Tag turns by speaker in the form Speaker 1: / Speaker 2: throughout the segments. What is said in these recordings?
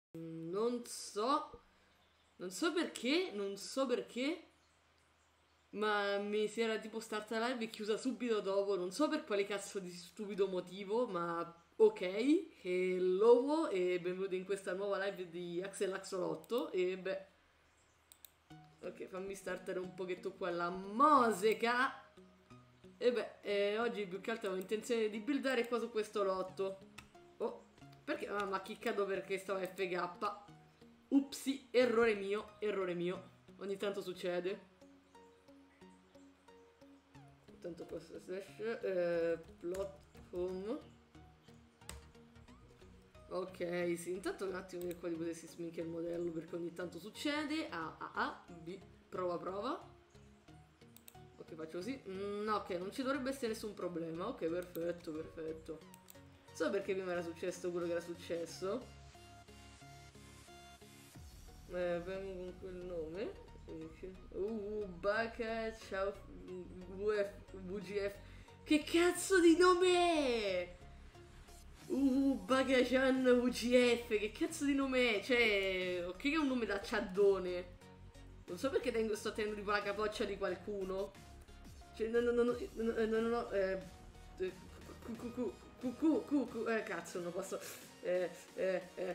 Speaker 1: Non so. Non so perché. Ma mi si era tipo starta live e chiusa subito dopo. Non so per quale cazzo di stupido motivo, ma ok. Hello e benvenuti in questa nuova live di Axel Axolotto. E beh, ok, fammi startare un pochetto qua la musica. E beh, oggi più che altro ho intenzione di buildare qua su questo lotto. Oh, perché? Ah, ma chiccato perché stavo FK. Upsi, errore mio, errore mio. Ogni tanto succede. Tanto questo slash plot home. Ok, sì, intanto un attimo che qua di potessi sminchiare il modello perché ogni tanto succede. A, B, prova, prova. Ok, faccio così. No, ok, non ci dovrebbe essere nessun problema. Ok, perfetto, perfetto. So perché prima era successo quello che era successo. Vengo con quel nome. Baka, ciao, VGF. Che cazzo di nome è? Bagajan UGF, che cazzo di nome è? Cioè, ok che è un nome da ciaddone. Non so perché sto tenendo tipo la capoccia di qualcuno. Cioè, no, cazzo, non posso. Eh, eh, eh.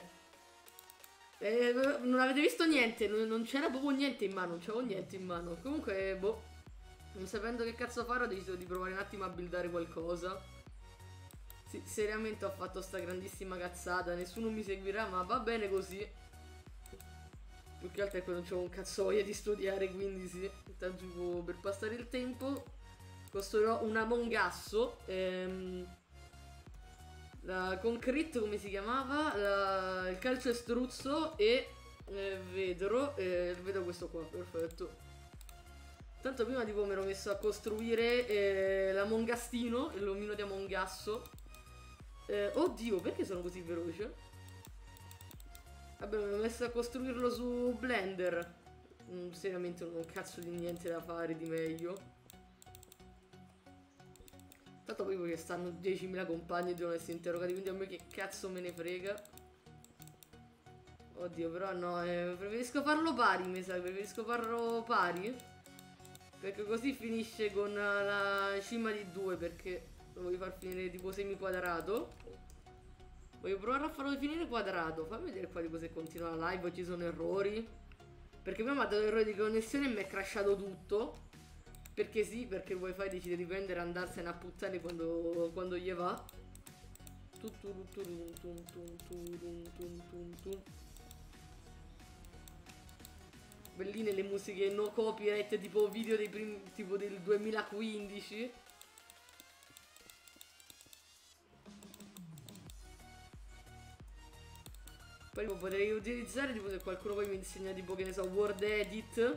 Speaker 1: Non avete visto niente, non c'era proprio niente in mano, non c'avevo niente in mano. Comunque, boh, non sapendo che cazzo fare ho deciso di provare un attimo a buildare qualcosa. Sì, seriamente ho fatto sta grandissima cazzata, nessuno mi seguirà, ma va bene così. Più che altro è che non c'ho un cazzo voglia di studiare, quindi sì. Intanto tipo, per passare il tempo costruirò un Among Us. La Concrete, come si chiamava? Il calcio e struzzo e vedo questo qua, perfetto. Tanto prima tipo mi ero messo a costruire l'Amongastino, l'omino di Amongasso. Oddio, perché sono così veloce? Vabbè, mi ero messo a costruirlo su Blender. Seriamente non ho un cazzo di niente da fare di meglio. Tanto poi che stanno 10.000 compagni e devono essere interrogati, quindi a me che cazzo me ne frega. Oddio, però no, preferisco farlo pari, mi sa, preferisco farlo pari. Perché così finisce con la cima di 2, perché lo voglio far finire tipo semi-quadrato. Voglio provare a farlo finire quadrato. Fammi vedere qua tipo se continua la live o ci sono errori. Perché prima mi ha dato errore di connessione e mi è crashato tutto. Perché sì, perché il wifi decide di prendere e andarsene a puttane quando gli va. Belline le musiche no copyright tipo video dei primi, tipo del 2015. Poi lo potrei utilizzare tipo se qualcuno poi mi insegna tipo che ne so Word Edit.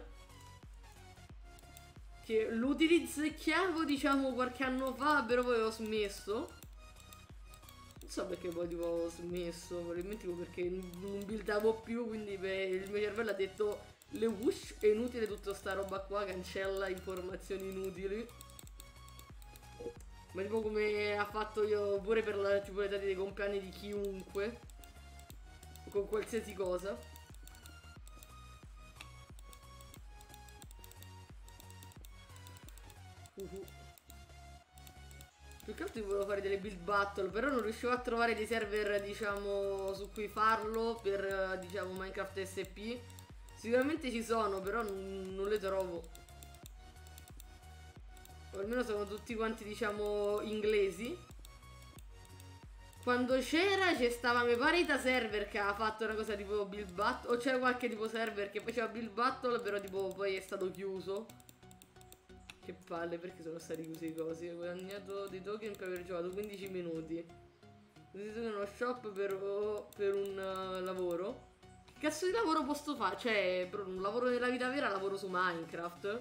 Speaker 1: Che lo utilizzavo diciamo qualche anno fa, però poi ho smesso. Non so perché poi tipo ho smesso, probabilmente tipo perché non buildavo più, quindi beh, il mio cervello ha detto le whoosh è inutile tutta sta roba qua, cancella informazioni inutili. Ma tipo come ha fatto io pure per la tipo le date dei compleanni di chiunque. O con qualsiasi cosa. Più che altro volevo fare delle build battle, però non riuscivo a trovare dei server, diciamo, su cui farlo per, diciamo, Minecraft SP. Sicuramente ci sono, però non le trovo. O almeno sono tutti quanti, diciamo, inglesi. Quando c'è stava, mi pare, Ita Server che ha fatto una cosa tipo build battle. O c'era qualche tipo server che faceva build battle, però tipo poi è stato chiuso. Che palle, perché sono stati chiusi i cosi? Ho guadagnato dei token per aver giocato 15 minuti. Utilizzo uno shop per un lavoro. Che cazzo di lavoro posso fare? Cioè, un lavoro nella vita vera, lavoro su Minecraft.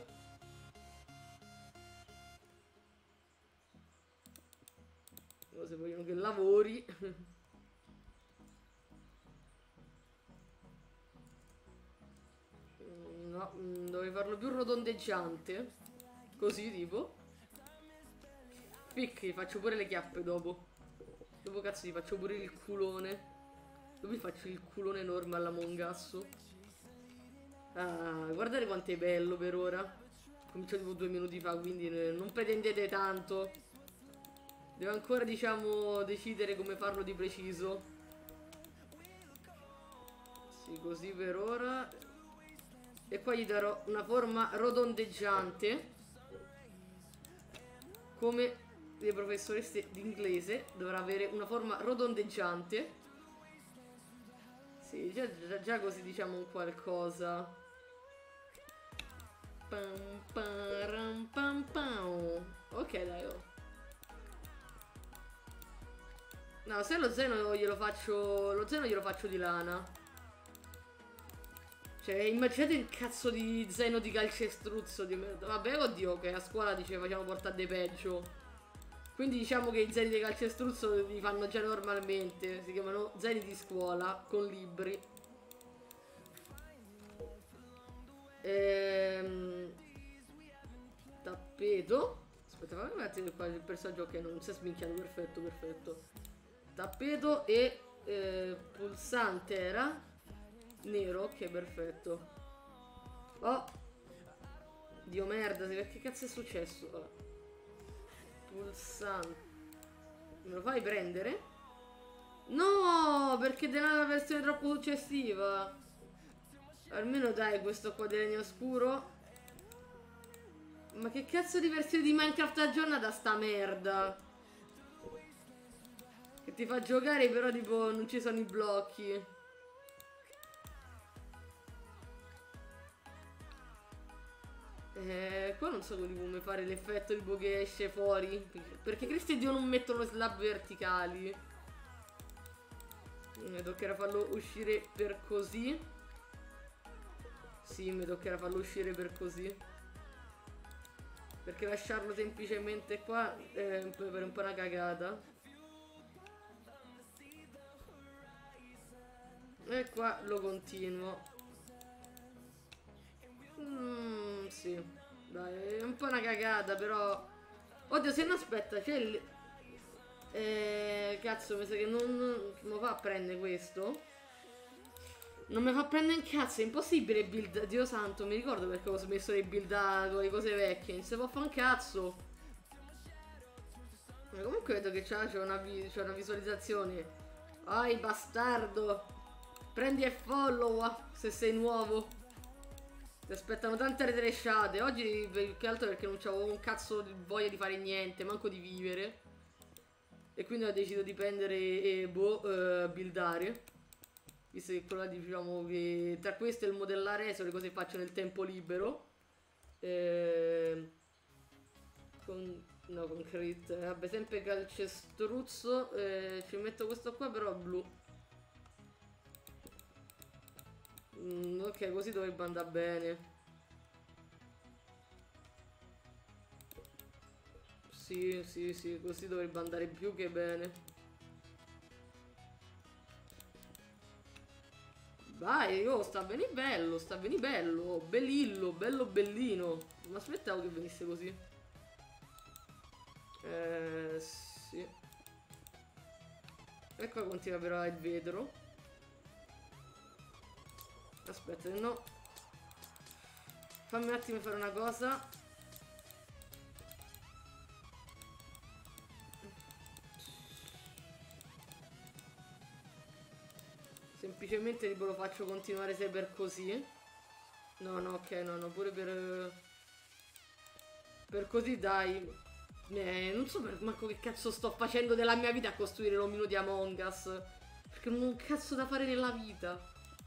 Speaker 1: Se vogliono che lavori. No, dovrei farlo più rotondeggiante. Così tipo. Picchi, faccio pure le chiappe dopo. Dopo cazzo gli faccio pure il culone. Dove faccio il culone enorme alla Mongasso? Ah, guardate quanto è bello per ora. Ho cominciato tipo 2 minuti fa, quindi non pretendete tanto. Devo ancora, diciamo, decidere come farlo di preciso. Sì, così per ora. E poi gli darò una forma rotondeggiante. Come le professoresse d'inglese, dovrà avere una forma rotondeggiante. Sì, già così diciamo un qualcosa. Pam, param, pam, pam. Ok, dai, oh. No, se lo zeno glielo faccio. Lo zeno glielo faccio di lana. Cioè, immaginate il cazzo di zeno di calcestruzzo di merda. Vabbè, oddio, che a scuola dice facciamo portare dei peggio. Quindi diciamo che i zeni di calcestruzzo li fanno già normalmente. Si chiamano zeni di scuola, con libri. Tappeto. Aspetta, fammi mettere qua il personaggio che non si è sminchiato. Perfetto, perfetto. Tappeto e pulsante era nero. Ok, perfetto. Oh, Dio merda, che cazzo è successo? Pulsante. Me lo fai prendere? No, perché della una versione troppo successiva. Almeno dai questo qua di legno scuro. Ma che cazzo di versione di Minecraft aggiornata sta merda? Che ti fa giocare però tipo non ci sono i blocchi. Qua non so come fare l'effetto tipo che esce fuori. Perché Cristo e Dio non mettono slab verticali. Mi toccherà farlo uscire per così. Sì, mi toccherà farlo uscire per così. Perché lasciarlo semplicemente qua è per un po' una cagata. E qua lo continuo. Sì. Dai, è un po' una cagata, però. Oddio, se no aspetta, c'è il. Cazzo, mi sa che non mi fa prendere questo. Non mi fa prendere un cazzo, è impossibile build. Dio santo, mi ricordo perché ho smesso di buildare con le cose vecchie. Non si può fare un cazzo. Ma comunque vedo che c'è una visualizzazione. Ai bastardo. Prendi e follow se sei nuovo. Ti aspettano tante retresciate. Oggi più che altro perché non c'avevo un cazzo di voglia di fare niente, manco di vivere. E quindi ho deciso di prendere e buildare. Visto che quello là diciamo che tra questo e il modellare sono le cose che faccio nel tempo libero. No, concrete. Vabbè, sempre calcestruzzo. Ci metto questo qua però blu. Ok, così dovrebbe andare bene. Sì, sì, sì, così dovrebbe andare più che bene. Vai, oh, sta bene bello, sta bene bello. Bellillo, bello bellino. Ma aspettavo che venisse così. Sì. E qua continua però il vetro. Aspetta, no. Fammi un attimo fare una cosa. Semplicemente tipo lo faccio continuare sempre così. No, no, ok, no, no, pure per così dai. Non so manco che cazzo sto facendo della mia vita a costruire l'omino di Among Us. Perché non ho un cazzo da fare nella vita.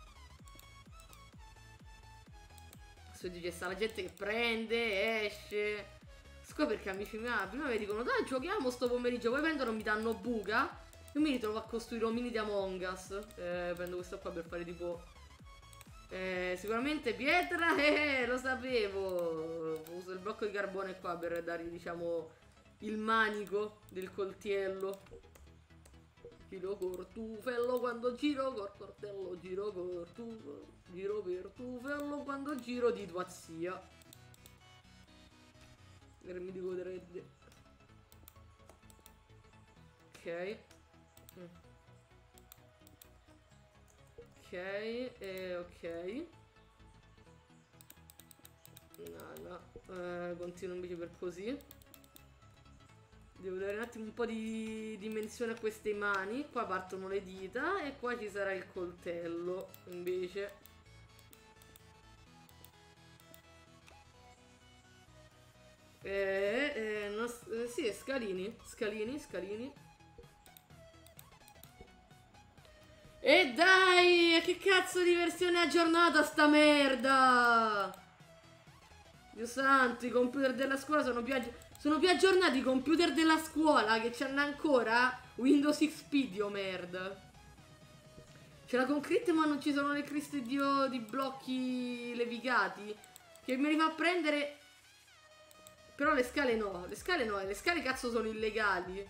Speaker 1: Adesso dice sta la gente che prende, esce. Scopri perché amici miei prima mi dicono dai giochiamo sto pomeriggio, poi vendono mi danno buca. Io mi ritrovo a costruire omini di Among Us. Prendo questo qua per fare tipo sicuramente pietra, lo sapevo. Uso il blocco di carbone qua per dargli diciamo il manico del coltello. Giro cortufello quando giro col coltello, giro cortufello, giro per tufello quando giro di tua zia. Mi dico delle. Ok. ok. No. Continuo invece per così. Devo dare un attimo un po' di dimensione a queste mani. Qua partono le dita e qua ci sarà il coltello invece. Sì, scalini. E dai, che cazzo di versione aggiornata sta merda! Dio santo, i computer della scuola sono più aggiornati i computer della scuola che c'hanno ancora Windows XP, dio merda. C'è la concrete ma non ci sono le criste di blocchi levigati che me li fa prendere. Però le scale no, le scale cazzo sono illegali.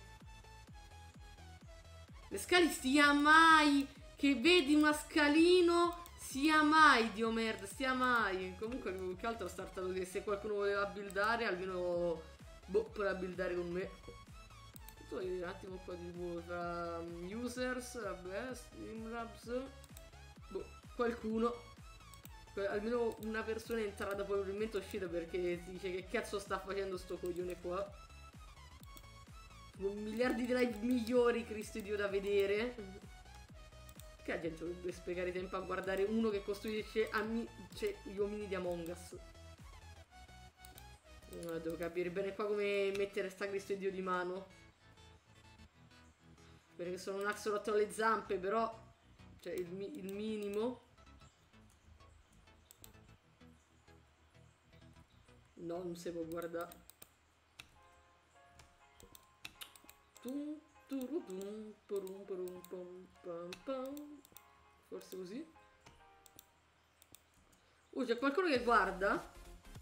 Speaker 1: Le scale stia mai, che vedi una scalino, sia mai, dio merda, stia mai. Comunque più che altro ho startato che se qualcuno voleva buildare, almeno poteva buildare con me. Tutto un attimo qua di tra users, vabbè, Streamlabs. Qualcuno. Almeno una persona è entrata, poi probabilmente è uscita perché si dice che cazzo sta facendo sto coglione qua. Con miliardi di live migliori, Cristo Dio, da vedere. Che la gente dovrebbe spiegare tempo a guardare uno che costruisce gli uomini di Among Us. Devo capire bene qua come mettere sta Cristo Dio di mano. Perché sono un axolotl alle zampe, però cioè il minimo. No, non si può guardare. Forse così. C'è qualcuno che guarda.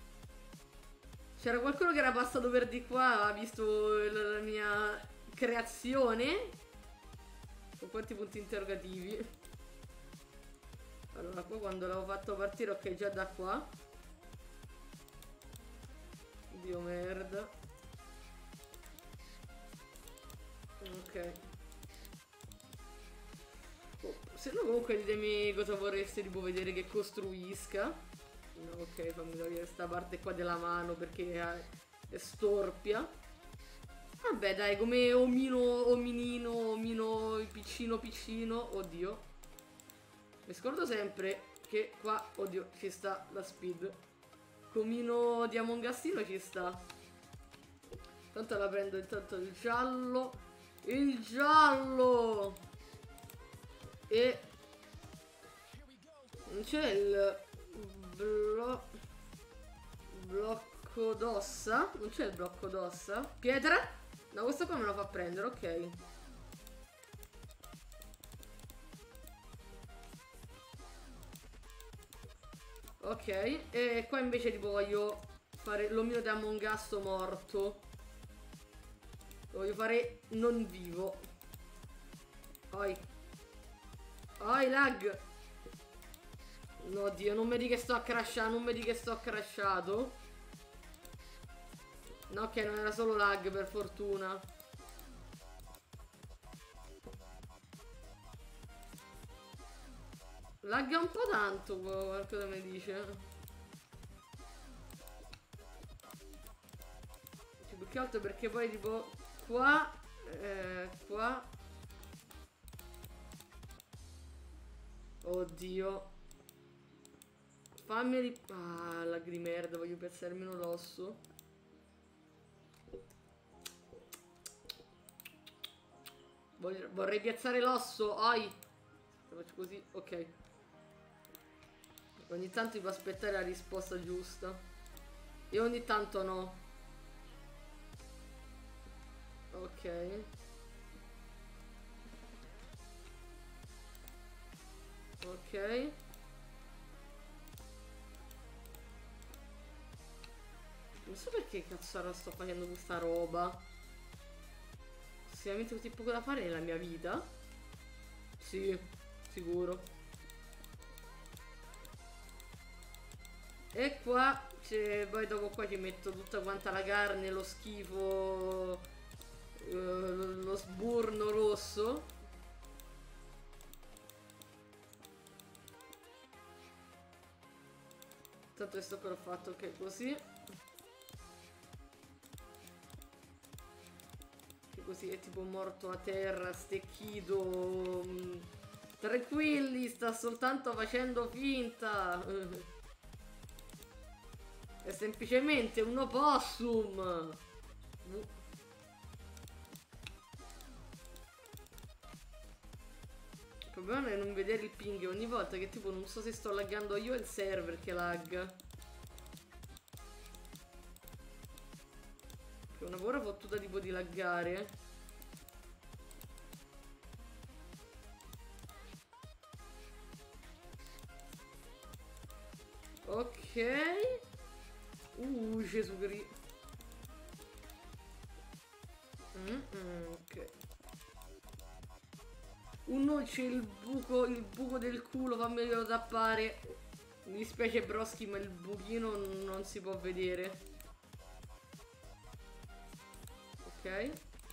Speaker 1: C'era qualcuno che era passato per di qua, ha visto la mia creazione. Con quanti punti interrogativi. Allora, qua quando l'avevo fatto partire, ok, già da qua. Dio merda. Ok. Se no comunque ditemi cosa vorreste tipo vedere che costruisca. No, ok, fammi togliere questa parte qua della mano perché è storpia. Vabbè dai, come omino, piccino, oddio. Mi scordo sempre che qua, oddio, ci sta la speed. Comino di Among Usino ci sta. Tanto la prendo intanto il giallo. Il giallo! E non c'è il blocco d'ossa? Non c'è il blocco d'ossa? Pietra? No, questo qua me lo fa prendere, ok. Ok, e qua invece tipo voglio fare l'omino di Among Us morto. Lo voglio fare non vivo. Oi, lag. No, Dio, non mi di che sto crashato, No, ok, non era solo lag, per fortuna. Lagga un po' tanto, qualcosa mi dice. Cioè, più che altro perché poi tipo qua, qua. Oddio. Fammi. Ah, lag di merda, voglio piazzarmi un l'osso. Vorrei piazzare l'osso. Oi. Faccio così, ok. Ogni tanto devo aspettare la risposta giusta. E ogni tanto no. Ok. Ok. Non so perché cazzo sto facendo questa roba. Sicuramente così poco da fare nella mia vita. Sì, sicuro. E qua poi dopo qua ci metto tutta quanta la carne, lo schifo, lo sburno rosso. Tanto questo però ho fatto, ok, così. Che così è tipo morto a terra, stecchito. Tranquilli, sta soltanto facendo finta. È semplicemente un opossum. Il problema è non vedere il ping ogni volta, che tipo non so se sto laggando io o il server che lagga. Che è una paura fottuta tipo di laggare. Ok. Gesù Cristo. Ok. Uno c'è il buco del culo, fammelo tappare. Mi dispiace Broschi, ma il buchino non si può vedere. Ok.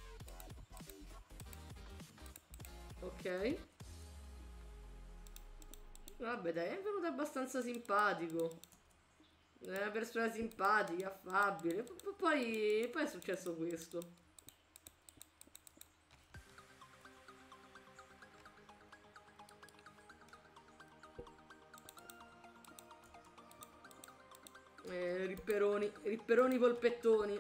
Speaker 1: Ok. Vabbè dai, è venuto abbastanza simpatico. È una persona simpatica, affabile. Poi è successo questo. Ripperoni polpettoni.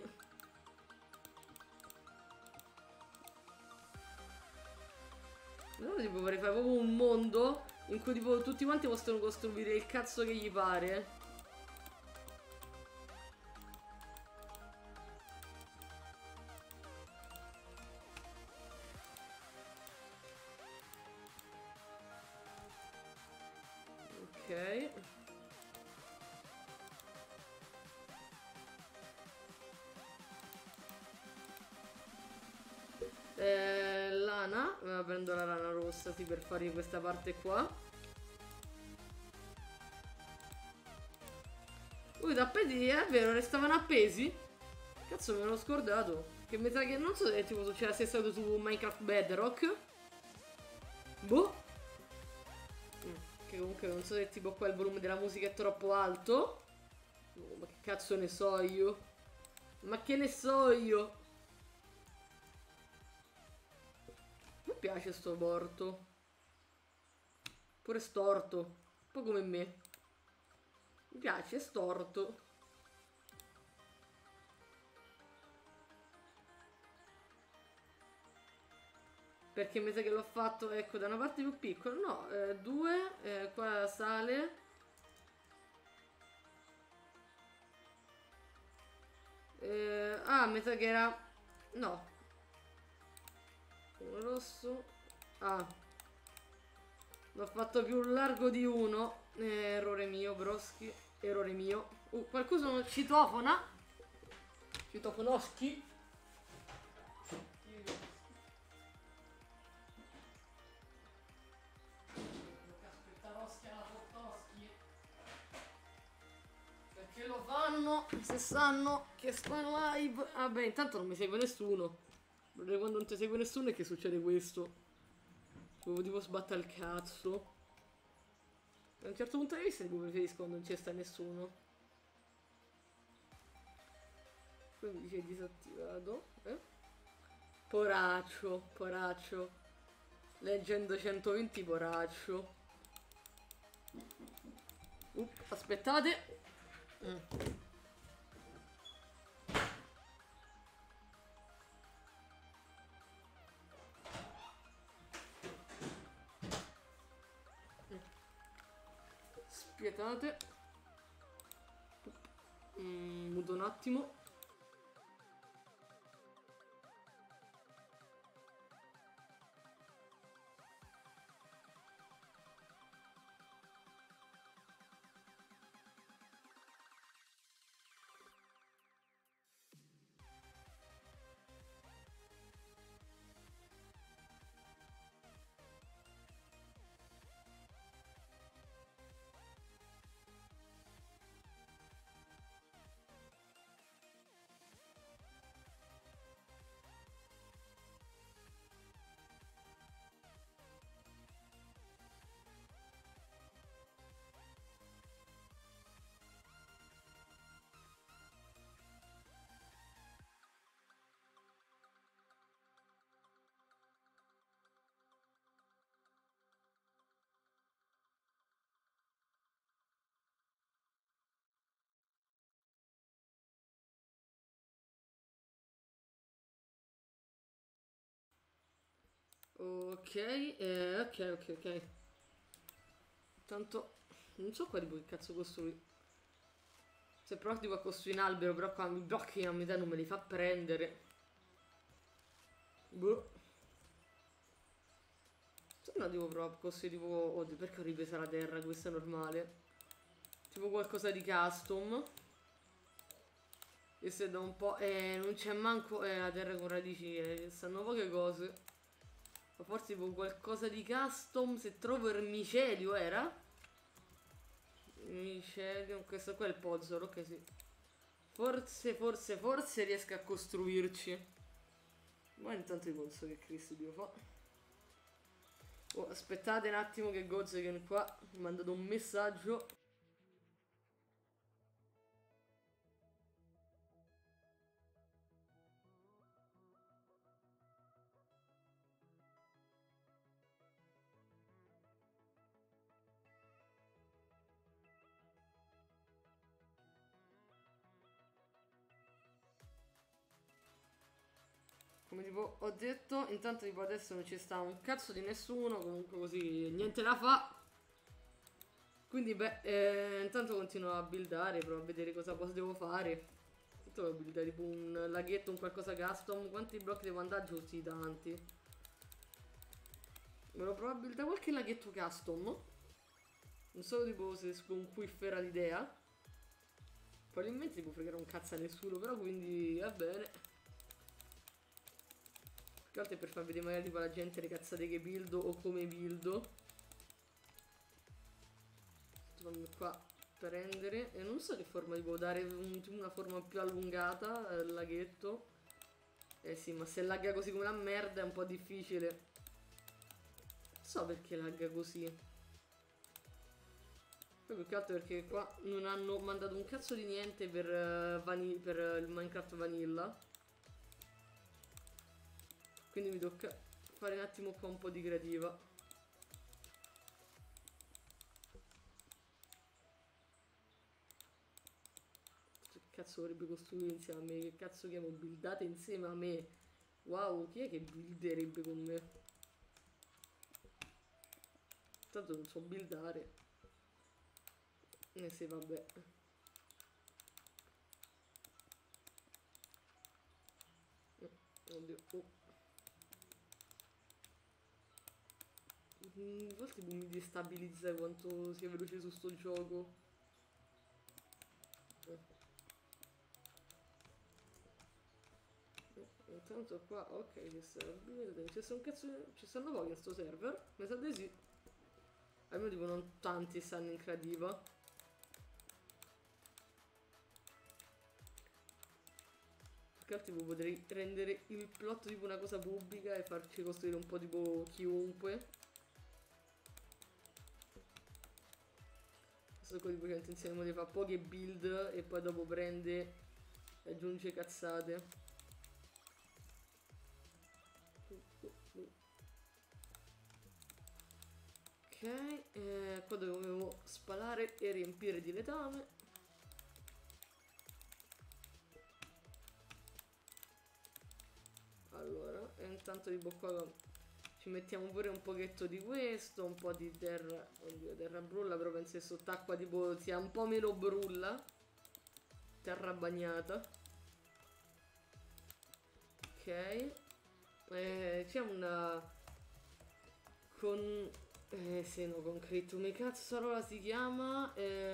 Speaker 1: No, tipo vorrei fare proprio un mondo in cui tipo tutti quanti possono costruire il cazzo che gli pare. Ok. Lana. Prendo la rana rossa, sì, per fare questa parte qua. Tappeti, è vero, restavano appesi? Cazzo, me l'ho scordato. Che mi sa che non so se tipo c'è la stessa cosa su Minecraft Bedrock. Boh. Che comunque non so se tipo qua il volume della musica è troppo alto. Oh, ma che cazzo ne so io? Ma che ne so io? Mi piace sto aborto. Pure storto. Un po' come me. Mi piace, è storto. Perché mi sa che l'ho fatto, ecco, da una parte più piccola. No, due, qua sale. Mi sa che era... No. Uno rosso. Ah. L'ho fatto più largo di uno. Errore mio, broschi. Errore mio. Qualcuno citofona? Citofonoschi? Perché lo fanno se sanno che sto in live. Vabbè, intanto non mi segue nessuno. Quando non ti segue nessuno è che succede questo. Tipo sbatta il cazzo. Da un certo punto di vista tipo preferisco quando non c'è sta nessuno. Poi mi dice disattivato. Poraccio, poraccio. Leggendo 120 poraccio. Aspettate. Spietate. Muto un attimo. Ok, ok. Tanto non so qua tipo che cazzo costruire. Se provo tipo a costruire un albero, però qua mi blocchi a metà non me li fa prendere. Boh. Se no devo provare a costruire tipo. Oddio, perché ho ripresa la terra? Questo è normale. Tipo qualcosa di custom. E se da un po'. Non c'è manco. La terra con radici. Stanno poche cose. Ma forse tipo qualcosa di custom. Se trovo il micelio era? Micelio. Questo qua è il pozzolo, ok sì. Forse riesco a costruirci. Ma intanto vi penso che Cristo Dio fa. Oh, aspettate un attimo che Gozegan qua mi ha mandato un messaggio. Come tipo ho detto, intanto tipo adesso non ci sta un cazzo di nessuno, comunque così niente da fa. Quindi beh, intanto continuo a buildare, provo a vedere cosa devo fare. Intanto devo buildare tipo un laghetto, un qualcosa custom. Quanti blocchi devo andare giù? Sì, tanti. Me lo provo a buildare qualche laghetto custom. Non so tipo se con cui fera l'idea. Probabilmente tipo fregare un cazzo a nessuno, però quindi va bene. Più che altro è per far vedere magari tipo alla gente le cazzate che buildo o come buildo. Fammi qua prendere. E non so che forma devo dare, una forma più allungata al laghetto. Eh sì, ma se lagga così come una merda è un po' difficile. Non so perché lagga così. Poi più che altro perché qua non hanno mandato un cazzo di niente per, per il Minecraft Vanilla. Quindi mi tocca fare un attimo qua un po' di creativa. Che cazzo vorrebbe costruire insieme a me? Che cazzo chiamo? Buildate insieme a me. Wow, chi è che builderebbe con me? Tanto non so buildare. Sì, vabbè. Oddio. Oh. A volte mi destabilizza quanto sia veloce su sto gioco. Intanto qua, ok, ci sta la build. Ci sta un cazzo. Ci stanno pochi in sto server? Mi sa di sì. Almeno tipo non tanti stanno in creativa. Perché altro tipo potrei rendere il plot tipo una cosa pubblica e farci costruire un po' tipo chiunque. Questo qua tipo c'è intenzione di fare poche build e poi dopo prende e aggiunge cazzate. Ok, qua dovevo spalare e riempire di letame. Allora, e intanto tipo qua ci mettiamo pure un pochetto di questo, un po' di terra. Oddio, terra brulla, però penso che sott'acqua tipo sia un po' meno brulla. Terra bagnata. Ok. C'è una. Con. Sì, no, concrete. Come cazzo si chiama?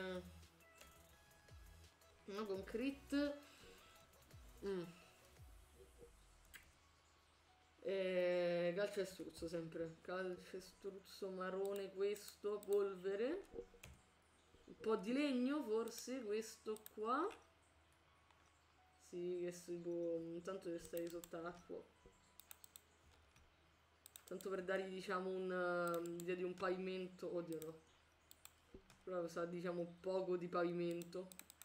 Speaker 1: No, concrete. Calcestruzzo sempre. Calcestruzzo marrone, questo, polvere. Un po' di legno forse, questo qua. Sì, che tipo. Intanto deve stare sott'acqua. Tanto per dargli diciamo l'idea di un pavimento. Oddio no. Però sa diciamo poco di pavimento.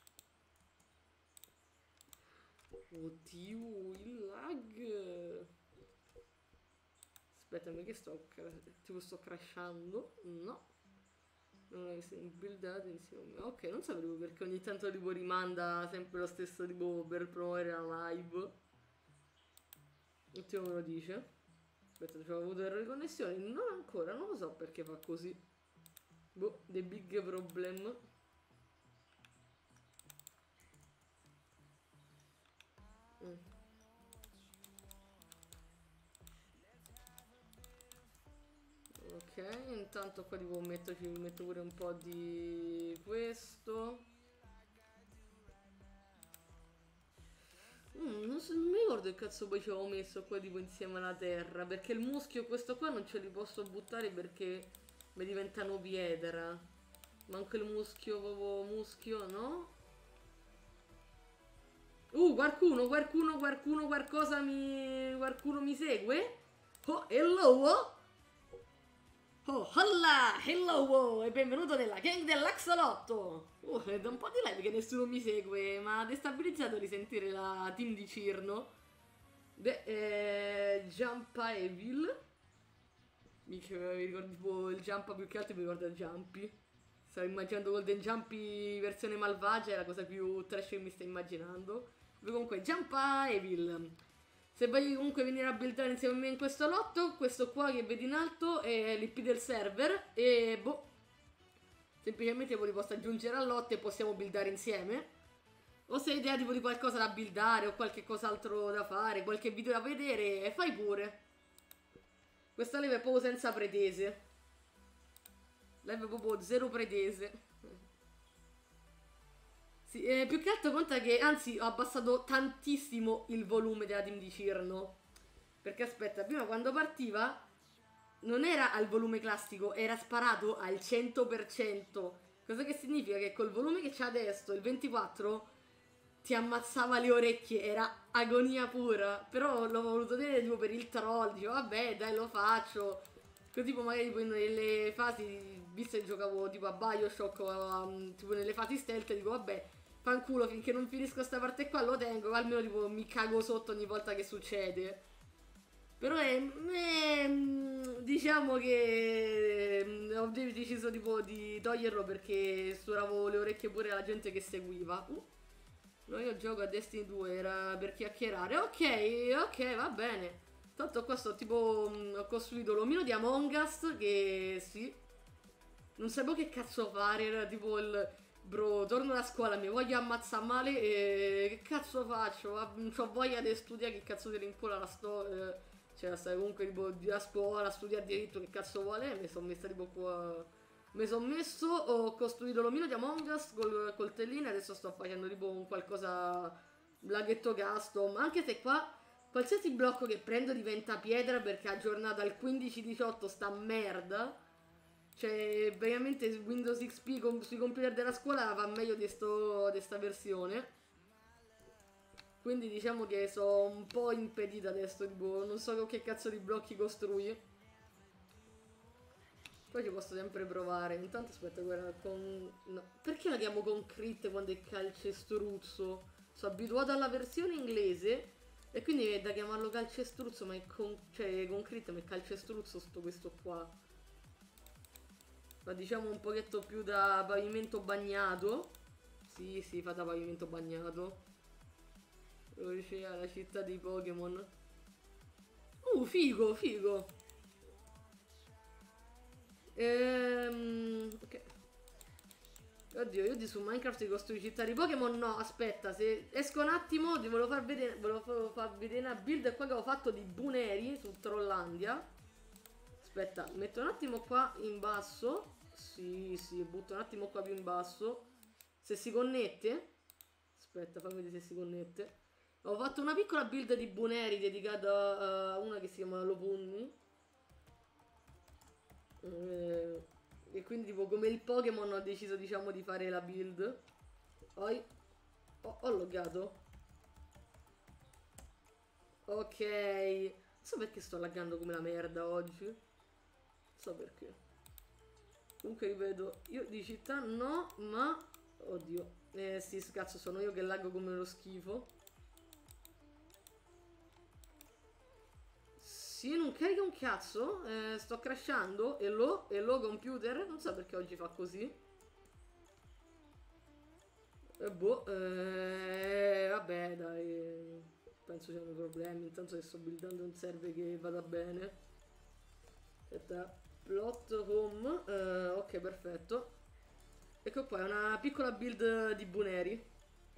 Speaker 1: Oddio, il lag. Aspettami che tipo sto crashando. No. Non è che buildate insieme. Ok, non sapevo perché ogni tanto tipo rimanda sempre lo stesso tipo per promuovere la live. Ultimo me lo dice. Aspetta, ci ho avuto errore di connessione. Non ancora, non lo so perché fa così. Boh, the big problem. Ok, intanto qua tipo metto pure un po' di questo. Non mi ricordo che cazzo poi ci avevo messo qua tipo insieme alla terra. Perché il muschio questo qua non ce li posso buttare perché mi diventano pietra. Manco il muschio, proprio muschio, no? Qualcuno mi segue? Oh, hello! Oh, hola! Hello! E benvenuto nella gang dell'Axolotto! È da un po' di live che nessuno mi segue, ma ha destabilizzato risentire la team di Cirno. Beh, Jumpa Evil. Mi ricordo tipo il Jumpa più che altro mi ricorda Jumpy. Stavo immaginando Golden Jumpy versione malvagia, è la cosa più trash che mi sta immaginando. Comunque, Jumpa Evil. Se voglio comunque venire a buildare insieme a me in questo lotto, questo qua che vedi in alto è l'IP del server e boh, semplicemente poi li posso aggiungere al lotto e possiamo buildare insieme. O se hai idea tipo di qualcosa da buildare o qualche cos'altro da fare, qualche video da vedere, fai pure. Questa live è proprio senza pretese. Live proprio zero pretese. Sì, più che altro conta che, anzi, ho abbassato tantissimo il volume della team di Cirno. Perché aspetta, prima quando partiva non era al volume classico, era sparato al 100%. Cosa che significa che col volume che c'ha adesso, il 24, ti ammazzava le orecchie, era agonia pura. Però l'ho voluto tenere tipo per il troll, dicevo vabbè dai lo faccio. Così tipo magari tipo nelle fasi, visto che giocavo tipo a Bioshock, tipo nelle fasi stealth, dico vabbè, fanculo finché non finisco sta parte qua lo tengo, almeno tipo mi cago sotto ogni volta che succede. Però diciamo che ho deciso tipo di toglierlo perché sturavo le orecchie pure alla gente che seguiva. No, io gioco a Destiny 2, era per chiacchierare. Ok, va bene. Tanto qua sto tipo, ho costruito l'omino di Among Us, che sì. Non sapevo che cazzo fare, era tipo il... Bro, torno da scuola, mi voglio ammazzare male e che cazzo faccio? Non ho voglia di studiare, che cazzo ti rincola la storia. Cioè, stai comunque tipo a scuola, studiare diritto, che cazzo vuole? Mi sono messa tipo qua... Mi sono messo, ho costruito l'omino di Among Us col coltellino e adesso sto facendo tipo un qualcosa laghetto custom. Anche se qua qualsiasi blocco che prendo diventa pietra perché aggiornata al 15-18 sta merda. Cioè, veramente Windows XP sui computer della scuola va meglio di sta versione. Quindi diciamo che sono un po' impedita adesso, tipo, non so con che cazzo di blocchi costruire. Poi ci posso sempre provare. Intanto aspetta, guarda, con... No. Perché la chiamo concrete quando è calcestruzzo? Sono abituato alla versione inglese e quindi è da chiamarlo calcestruzzo, ma è cioè concrete, ma è calcestruzzo sto questo qua. Ma diciamo un pochetto più da pavimento bagnato. Sì, fa da pavimento bagnato. C'è la città dei Pokémon. Figo. Ok. Oddio, io di su Minecraft di costruire città di Pokémon. No, aspetta, se esco un attimo, ti volevo far vedere una build qua che ho fatto di Buneri su Trollandia. Aspetta, metto un attimo qua in basso. Sì, butto un attimo qua più in basso. Se si connette. Aspetta, fammi vedere se si connette. Ho fatto una piccola build di Buneri dedicata a una che si chiama Lopunni. E quindi tipo come il Pokémon ho deciso diciamo di fare la build. Poi ho loggato. Ok. Non so perché sto laggando come la merda oggi. Non so perché. Comunque ripeto, io di città no, ma... Oddio. Sì, cazzo, sono io che laggo come lo schifo. Sì, non carica un cazzo. Sto crashando. E lo computer. Non so perché oggi fa così. Boh. Vabbè, dai. penso siano problemi, intanto che sto buildando un server che vada bene. Aspetta, plot home, ok, perfetto. Ecco qua, è una piccola build di Buneri.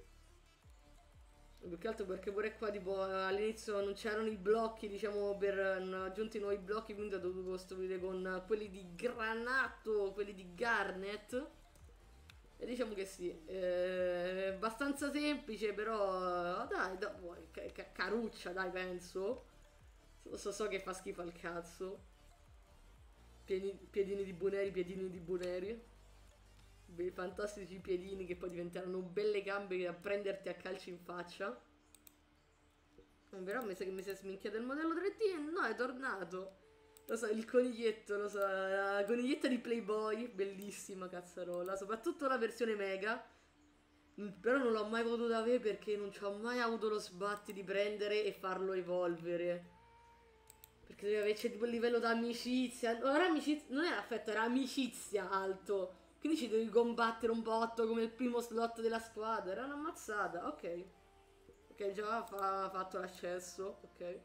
Speaker 1: Più che altro perché pure qua tipo all'inizio non c'erano i blocchi, diciamo, hanno aggiunto i nuovi blocchi, quindi ho dovuto costruire con quelli di granato, quelli di garnet. E diciamo che sì, è abbastanza semplice, però dai, caruccia, dai, penso. So che fa schifo al cazzo. Piedini di Buneri, piedini di Buneri. Bei fantastici piedini che poi diventeranno belle gambe a prenderti a calci in faccia. Però mi sa che mi si è sminchiato il modello 3D. No, è tornato. Lo so, il coniglietto, lo so, la coniglietta di Playboy, bellissima cazzarola, soprattutto la versione mega. Però non l'ho mai potuta avere perché non ci ho mai avuto lo sbatti di prendere e farlo evolvere. Perché deve averci tipo il livello d'amicizia. Ora amicizia, non era affetto, era amicizia alto. Quindi ci devi combattere un botto come il primo slot della squadra. Era una mazzata, ok. Ok, già fatto l'accesso, ok.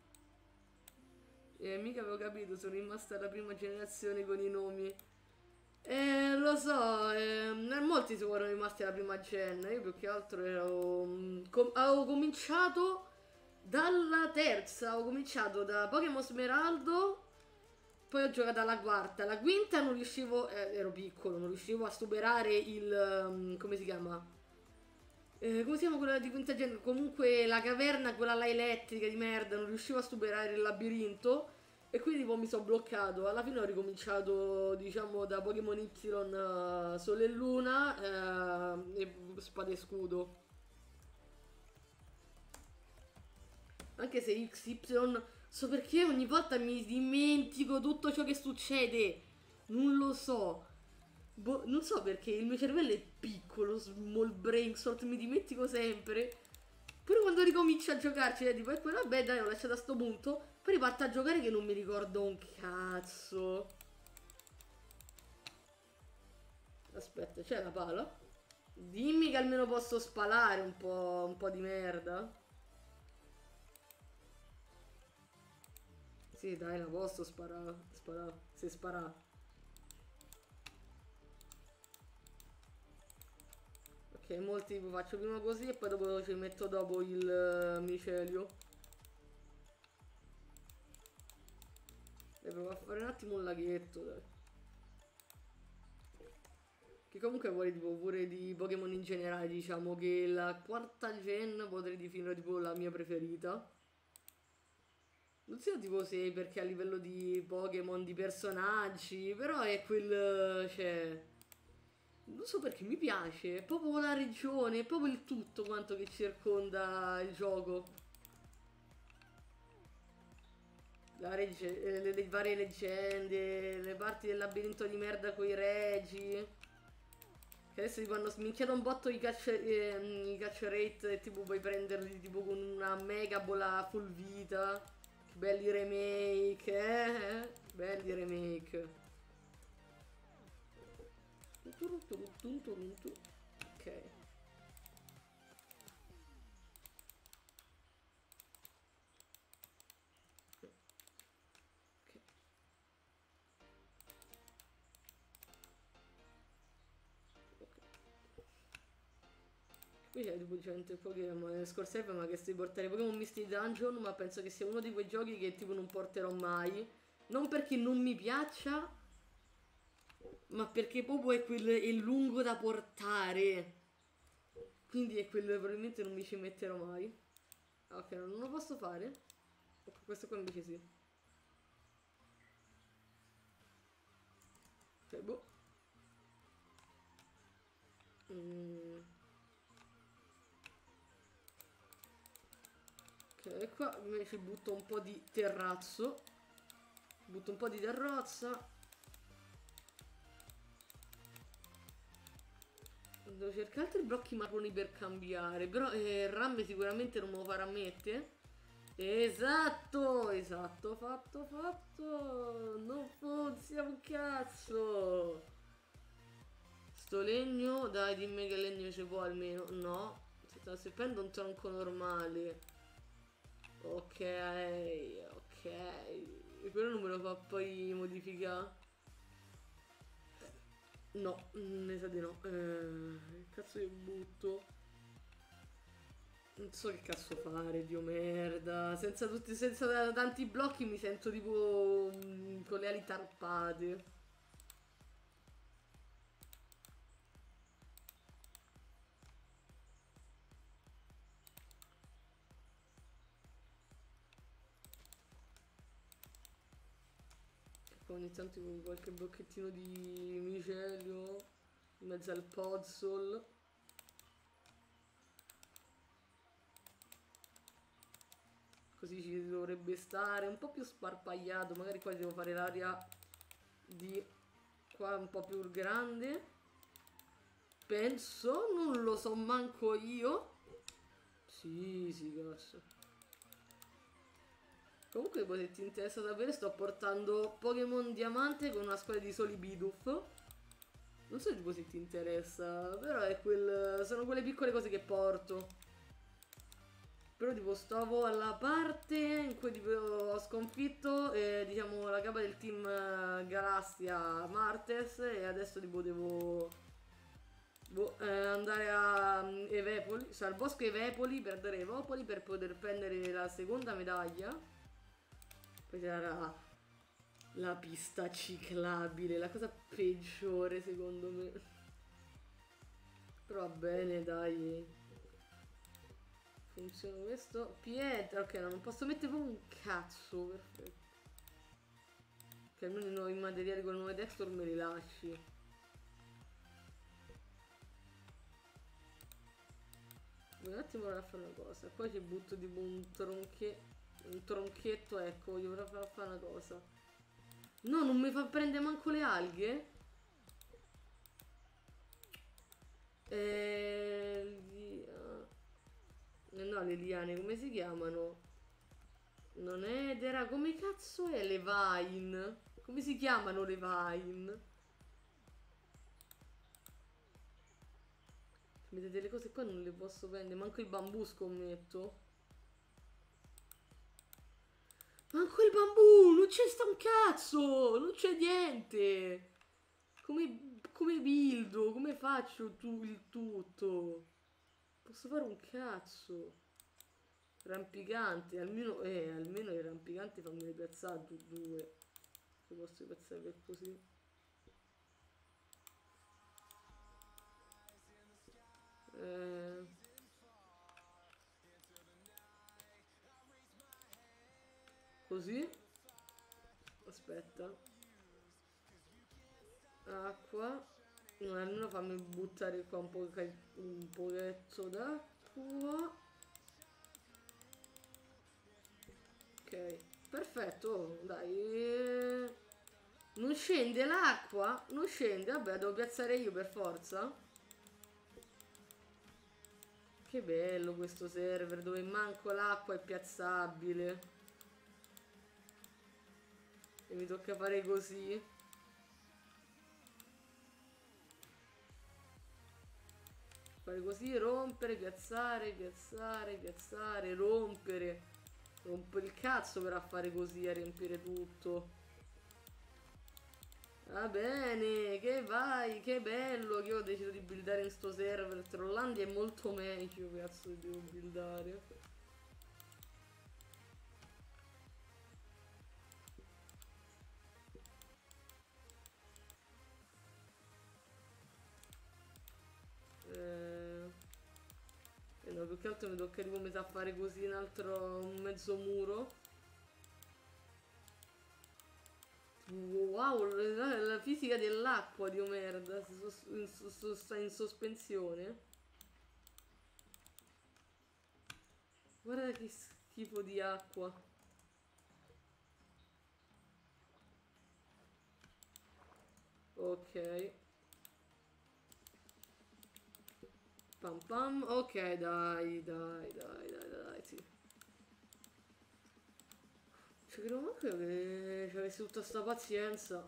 Speaker 1: Mica avevo capito, sono rimasta alla prima generazione con i nomi. Lo so, molti sono rimasti alla prima gen. Io più che altro ero. Avevo cominciato dalla terza, avevo cominciato da Pokémon Smeraldo. Poi ho giocato alla quarta. La quinta non riuscivo. Ero piccolo, non riuscivo a superare il. Come si chiama? Come si chiama quella di quinta gen? Comunque la caverna, quella là elettrica di merda, non riuscivo a superare il labirinto. E quindi tipo mi sono bloccato. Alla fine ho ricominciato, diciamo, da Pokémon Y Sole e Luna e Spada e Scudo. Anche se XY, so perché ogni volta mi dimentico tutto ciò che succede. Non lo so. Boh, non so perché il mio cervello è piccolo, small brain sort, mi dimentico sempre. Pure quando ricomincio a giocarci, tipo, e poi vabbè dai, ho lasciato a sto punto. Poi riparto a giocare che non mi ricordo un cazzo. Aspetta, c'è la pala? Dimmi che almeno posso spalare un po' di merda. Sì, dai, la posso sparare. Se spara. Ok, molti tipo faccio prima così e poi dopo ci metto dopo il micelio. E provo a fare un attimo un laghetto, dai. Che comunque vuole tipo pure di Pokémon in generale, diciamo che la quarta gen potrei definire tipo la mia preferita. Non so tipo se perché a livello di Pokémon, di personaggi, però è quel. Cioè. Non so perché mi piace, è proprio la regione, è proprio il tutto quanto che circonda il gioco. Le varie leggende, le parti del labirinto di merda con i regi. Che adesso tipo hanno sminchiato un botto i catch rate e tipo puoi prenderli tipo con una mega bola full vita. Che belli remake, eh? Belli remake. Ok. Qui c'è tipo gente Pokémon nelle scorse ore ma che si portare Pokémon Mystery Dungeon, ma penso che sia uno di quei giochi che tipo non porterò mai. Non perché non mi piaccia, ma perché proprio è lungo da portare. Quindi è quello che probabilmente non mi ci metterò mai. Ok, non lo posso fare. Ok, questo qua invece sì. Ok, boh. Ok, qua invece butto un po' di terrazzo. Butto un po' di terrazza. Devo cercare altri blocchi marroni per cambiare. Però RAM sicuramente non me lo farà mettere. Esatto, esatto, fatto. Non funziona un cazzo. Sto legno, dai, dimmi che legno ci può almeno. No, se prendo un tronco normale. ok. E quello non me lo fa poi modificare? No, mi sa di no. Che cazzo io butto? Non so che cazzo fare, Dio merda. Senza tanti blocchi mi sento tipo con le ali tarpate. Ogni tanto con qualche blocchettino di micelio in mezzo al podzol. Così ci dovrebbe stare un po' più sparpagliato. Magari qua devo fare l'area di qua un po' più grande. Penso, non lo so manco io. Sì, cazzo. Comunque, se ti interessa sapere, sto portando Pokémon Diamante con una squadra di soli Bidoof. Non so tipo se ti interessa, però è sono quelle piccole cose che porto. Però tipo stavo alla parte in cui tipo, ho sconfitto diciamo la capa del team Galassia Martes e adesso tipo devo andare a Evepoli, cioè al bosco Evepoli per dare Evopoli per poter prendere la seconda medaglia. Poi c'era la pista ciclabile, la cosa peggiore secondo me. Però va bene, dai. Funziona questo. Pietra, ok, no, non posso mettere proprio un cazzo, perfetto. Che almeno i nuovi materiali con le nuove texture me li lasci. Un attimo ora a fare una cosa. Qua ci butto tipo un tronchetto, ecco, voglio proprio fare una cosa. No, non mi fa prendere manco le alghe? No, le liane, come si chiamano? Non è Edera, come cazzo è le vine? Come si chiamano le vine? Vedete, delle cose qua non le posso prendere, manco il bambù scommetto. Manco il bambù, non c'è sta un cazzo, non c'è niente. Come buildo, come faccio il tutto? Posso fare un cazzo. Rampicante, almeno i rampicanti fammeli piazzare due. Se posso piazzare per così. Così. Aspetta. Acqua. No, almeno fammi buttare qua un pochetto d'acqua. Ok, perfetto, dai. Non scende l'acqua? Non scende, vabbè, devo piazzare io per forza. Che bello questo server dove manco l'acqua è piazzabile. E mi tocca fare così. Fare così, rompere, piazzare, piazzare, piazzare, rompere. Rompo il cazzo per fare così, a riempire tutto. Va bene, che vai, che bello che io ho deciso di buildare in sto server. Trollandia è molto meglio, cazzo, che devo buildare. No, più che altro mi tocca tipo mi sa fare così un mezzo muro. Wow, la fisica dell'acqua, Dio merda, sta in sospensione. Guarda che schifo di acqua. Ok. Pam pam. Ok, dai, sì. Ci credo manco io che ci avessi tutta sta pazienza.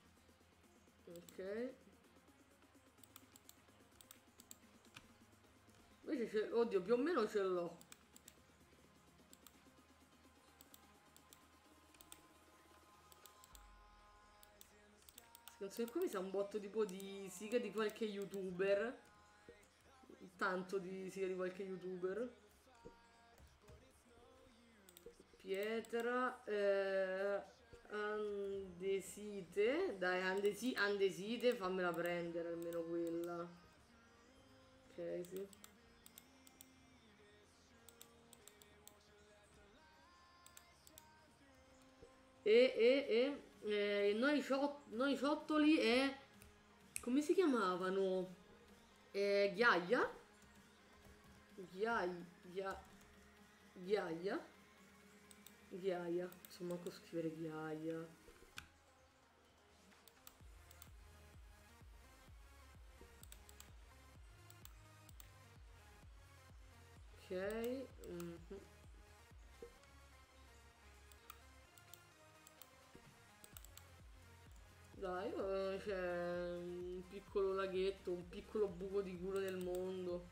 Speaker 1: Ok. invece c'è... Oddio, più o meno ce l'ho. Questa canzone qui mi sa un botto tipo di siga di qualche youtuber. Tanto di siga di qualche youtuber. Pietra, andesite, dai, andesite, fammela prendere almeno quella. Ok, sì. Noi ciottoli e... come si chiamavano? Ghiaia? Ghiaia. Ghiaia? Ghiaia. Insomma, manco scrivere ghiaia. Ok. Mhm. Dai, c'è un piccolo laghetto, un piccolo buco di culo nel mondo.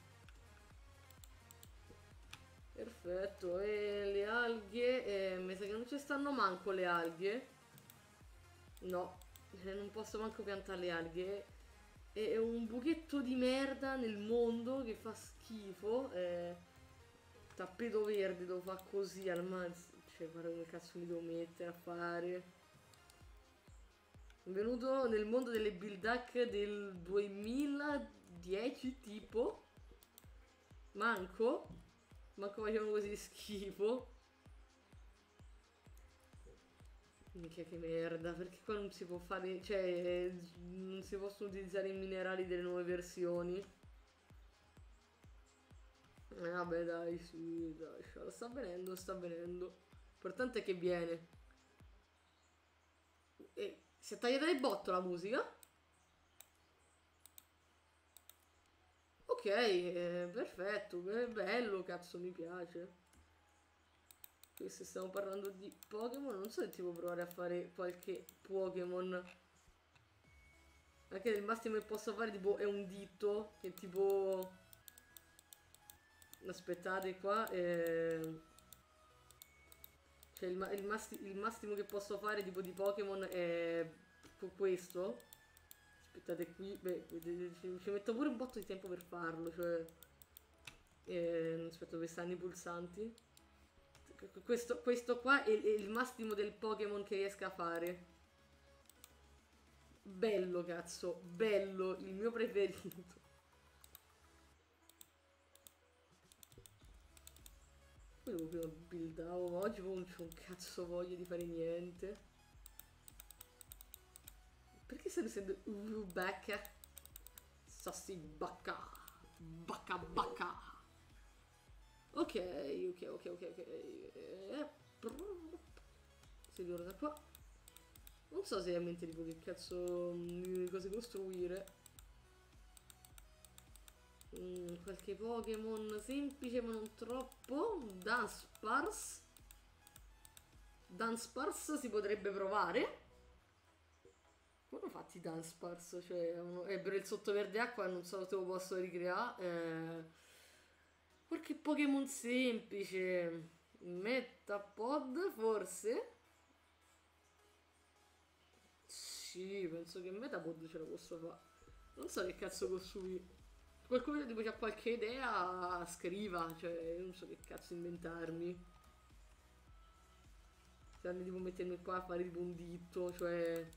Speaker 1: Perfetto, e le alghe, mi sa che non ci stanno manco le alghe. No, non posso manco piantare le alghe. È un buchetto di merda nel mondo che fa schifo. Tappeto verde devo fare così al massimo. Cioè, guarda come cazzo mi devo mettere a fare. Benvenuto nel mondo delle build hack del 2010 tipo. Manco facevano così schifo. Minchia che merda, perché qua non si può fare, cioè non si possono utilizzare i minerali delle nuove versioni. Vabbè dai, sì, dai, sta venendo, sta venendo. L'importante è che viene. E si è tagliata di botto la musica. Ok, perfetto, bello, cazzo, mi piace. Qui se stiamo parlando di Pokémon, non so se tipo provare a fare qualche Pokémon. Anche il massimo che posso fare tipo è un dito, che tipo... Aspettate qua, cioè il massimo che posso fare tipo di Pokémon è questo. Aspettate qui, beh, ci metto pure un botto di tempo per farlo, cioè... aspetta, dove stanno i pulsanti? Questo qua è il massimo del Pokémon che riesco a fare. Bello, cazzo, bello, il mio preferito. Poi devo prima buildavo, ma oggi non c'ho un cazzo voglia di fare niente. Perché stanno essendo bacca? Sassi bacca. Bacca bacca. Ok, ok. Si ritorna qua. Non so seriamente tipo che cazzo di cose costruire. Qualche Pokémon semplice ma non troppo. Dunsparce. Dunsparce si potrebbe provare. Come hanno fatti i Dunsparce? Cioè, ebbero il sottoverde acqua, non so se lo posso ricreare. Qualche Pokémon semplice. Metapod forse? Sì, penso che Metapod ce la posso fare. Non so che cazzo costruire. Qualcuno tipo c'ha qualche idea, scriva, cioè non so che cazzo inventarmi. Stanno tipo mettermi qua a fare tipo un ditto, cioè...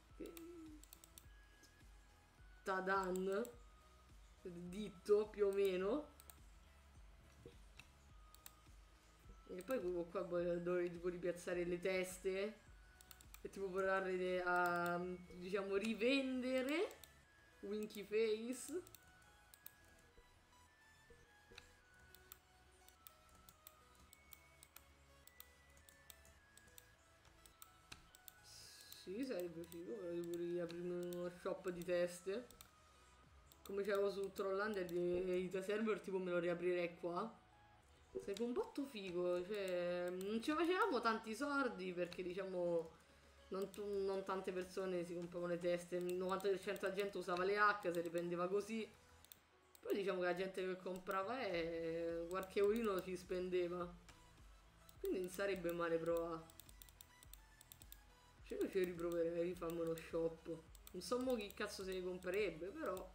Speaker 1: Tadan. Ditto, più o meno. E poi qua dovrei tipo ripiazzare le teste. E tipo provare a, diciamo, rivendere Winky Face. Sì, sarebbe figo, però devo riaprirmi uno shop di teste. Come c'avevo su Trolllandia di server, tipo me lo riaprirei qua. Sarebbe un botto figo, cioè non ci facevamo tanti soldi perché diciamo non tante persone si compravano le teste, il 90% della gente usava le hack, se le prendeva così. Poi diciamo che la gente che comprava qualche eurino ci spendeva. Quindi non sarebbe male provare. Cioè io ci riproverei di farmi uno shop. Non so mo chi cazzo se ne comprerebbe, però.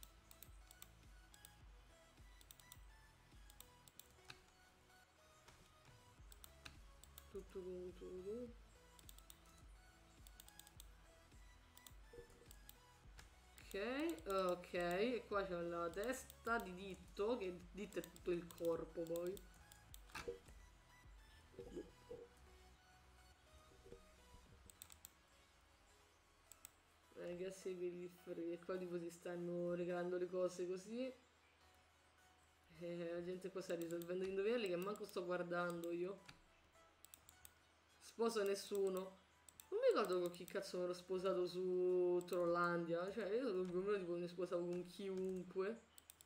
Speaker 1: Tutto tutto. Ok, ok, e qua c'è la testa di Ditto, che Ditto è tutto il corpo poi. Che sei e qua tipo si stanno regalando le cose così. E la gente qua sta risolvendo gli indovinelli che manco sto guardando io. Sposo nessuno. Non mi ricordo con chi cazzo mi ero sposato su Trollandia. Cioè, io più o meno tipo mi sposavo con chiunque.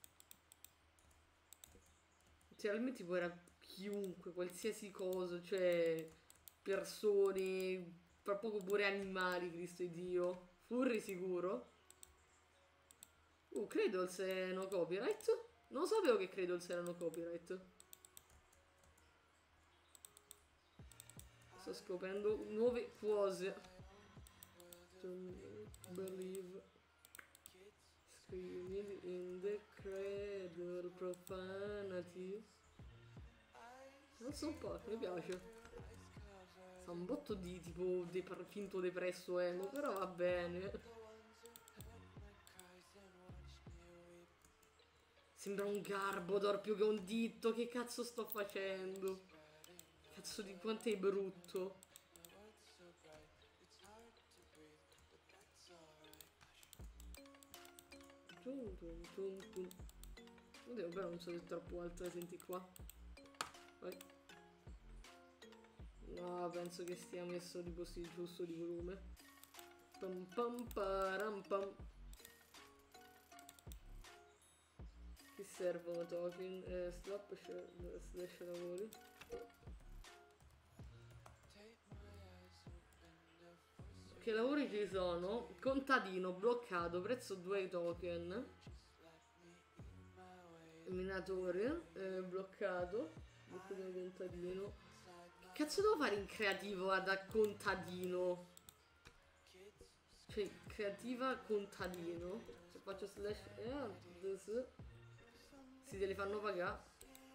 Speaker 1: Letteralmente tipo era chiunque, qualsiasi cosa, cioè persone, fra poco pure animali, Cristo e Dio. Furri sicuro. Cradles è no copyright? Non sapevo che Cradles erano copyright. Sto scoprendo nuove cose. Don't believe. Screaming in the cradle, profanity. Non so un po', mi piace. Fa un botto di tipo finto depresso emo, però va bene. Sembra un Garbodor più che un Ditto, che cazzo sto facendo? Cazzo di quanto è brutto. Oddio, però non so se è troppo alto, senti qua. Vai. No, penso che stia messo tipo sì, giusto di volume. Pam pam param pam. Che servono token? Stop slash lavori. Che lavori ci sono? Contadino bloccato, prezzo 2 token. Minatore bloccato. Contadino. Che cazzo devo fare in creativo da contadino? Cioè, creativa contadino. Se faccio slash this, si te li fanno pagare.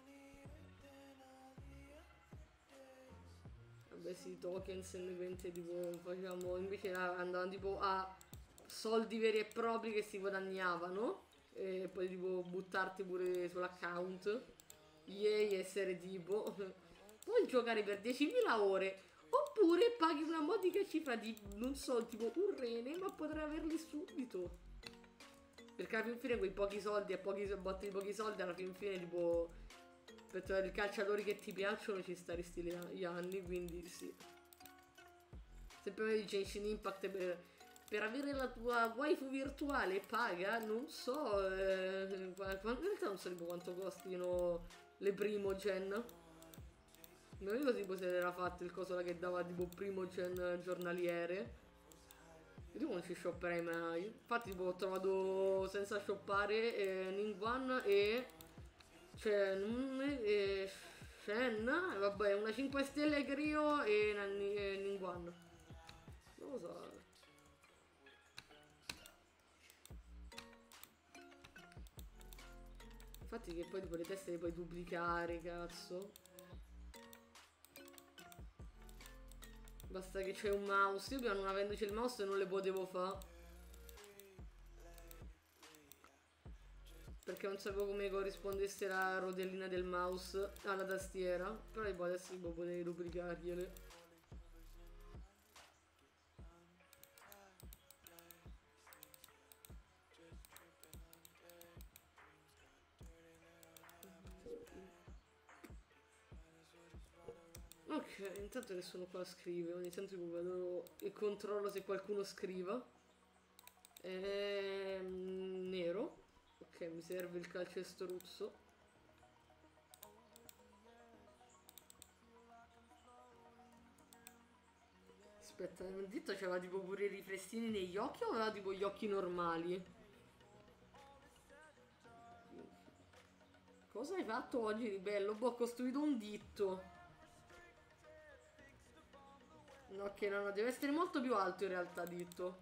Speaker 1: Vabbè sì, token semplicemente tipo facciamo. Invece andavano tipo a soldi veri e propri che si guadagnavano. E poi tipo buttarti pure sull'account. Yay, essere tipo. Puoi giocare per 10.000 ore. Oppure paghi una modica cifra di, non so, tipo un rene, ma potrai averli subito. Perché alla fin fine quei pochi soldi e pochi botti di pochi soldi, alla fin fine tipo per trovare i calciatori che ti piacciono ci staresti gli anni, quindi sì. Se prima di Genshin Impact per avere la tua waifu virtuale paga, non so, in realtà non so tipo quanto costino le primo gen. Non dico tipo se era fatto il coso là che dava tipo primo gen giornaliere. Io tipo non ci shopperei mai. Infatti tipo ho trovato senza shoppare Ningguang e Shen, vabbè, una 5 stelle Grio e Ningguang. Non lo so. Infatti che poi tipo le teste le puoi duplicare, cazzo. Basta che c'è un mouse. Io prima non avendoci il mouse non le potevo fare. Perché non sapevo come corrispondesse la rotellina del mouse alla tastiera. Però poi adesso tipo potevi duplicargliele. Ok, intanto nessuno qua scrive, ogni tanto tipo vedo e controllo se qualcuno scriva. Nero. Ok, mi serve il calcestruzzo. Aspetta, il dito c'aveva tipo pure i riflessini negli occhi o aveva tipo gli occhi normali? Cosa hai fatto oggi di bello? Boh, ho costruito un ditto. Ok, no, deve essere molto più alto in realtà, ditto.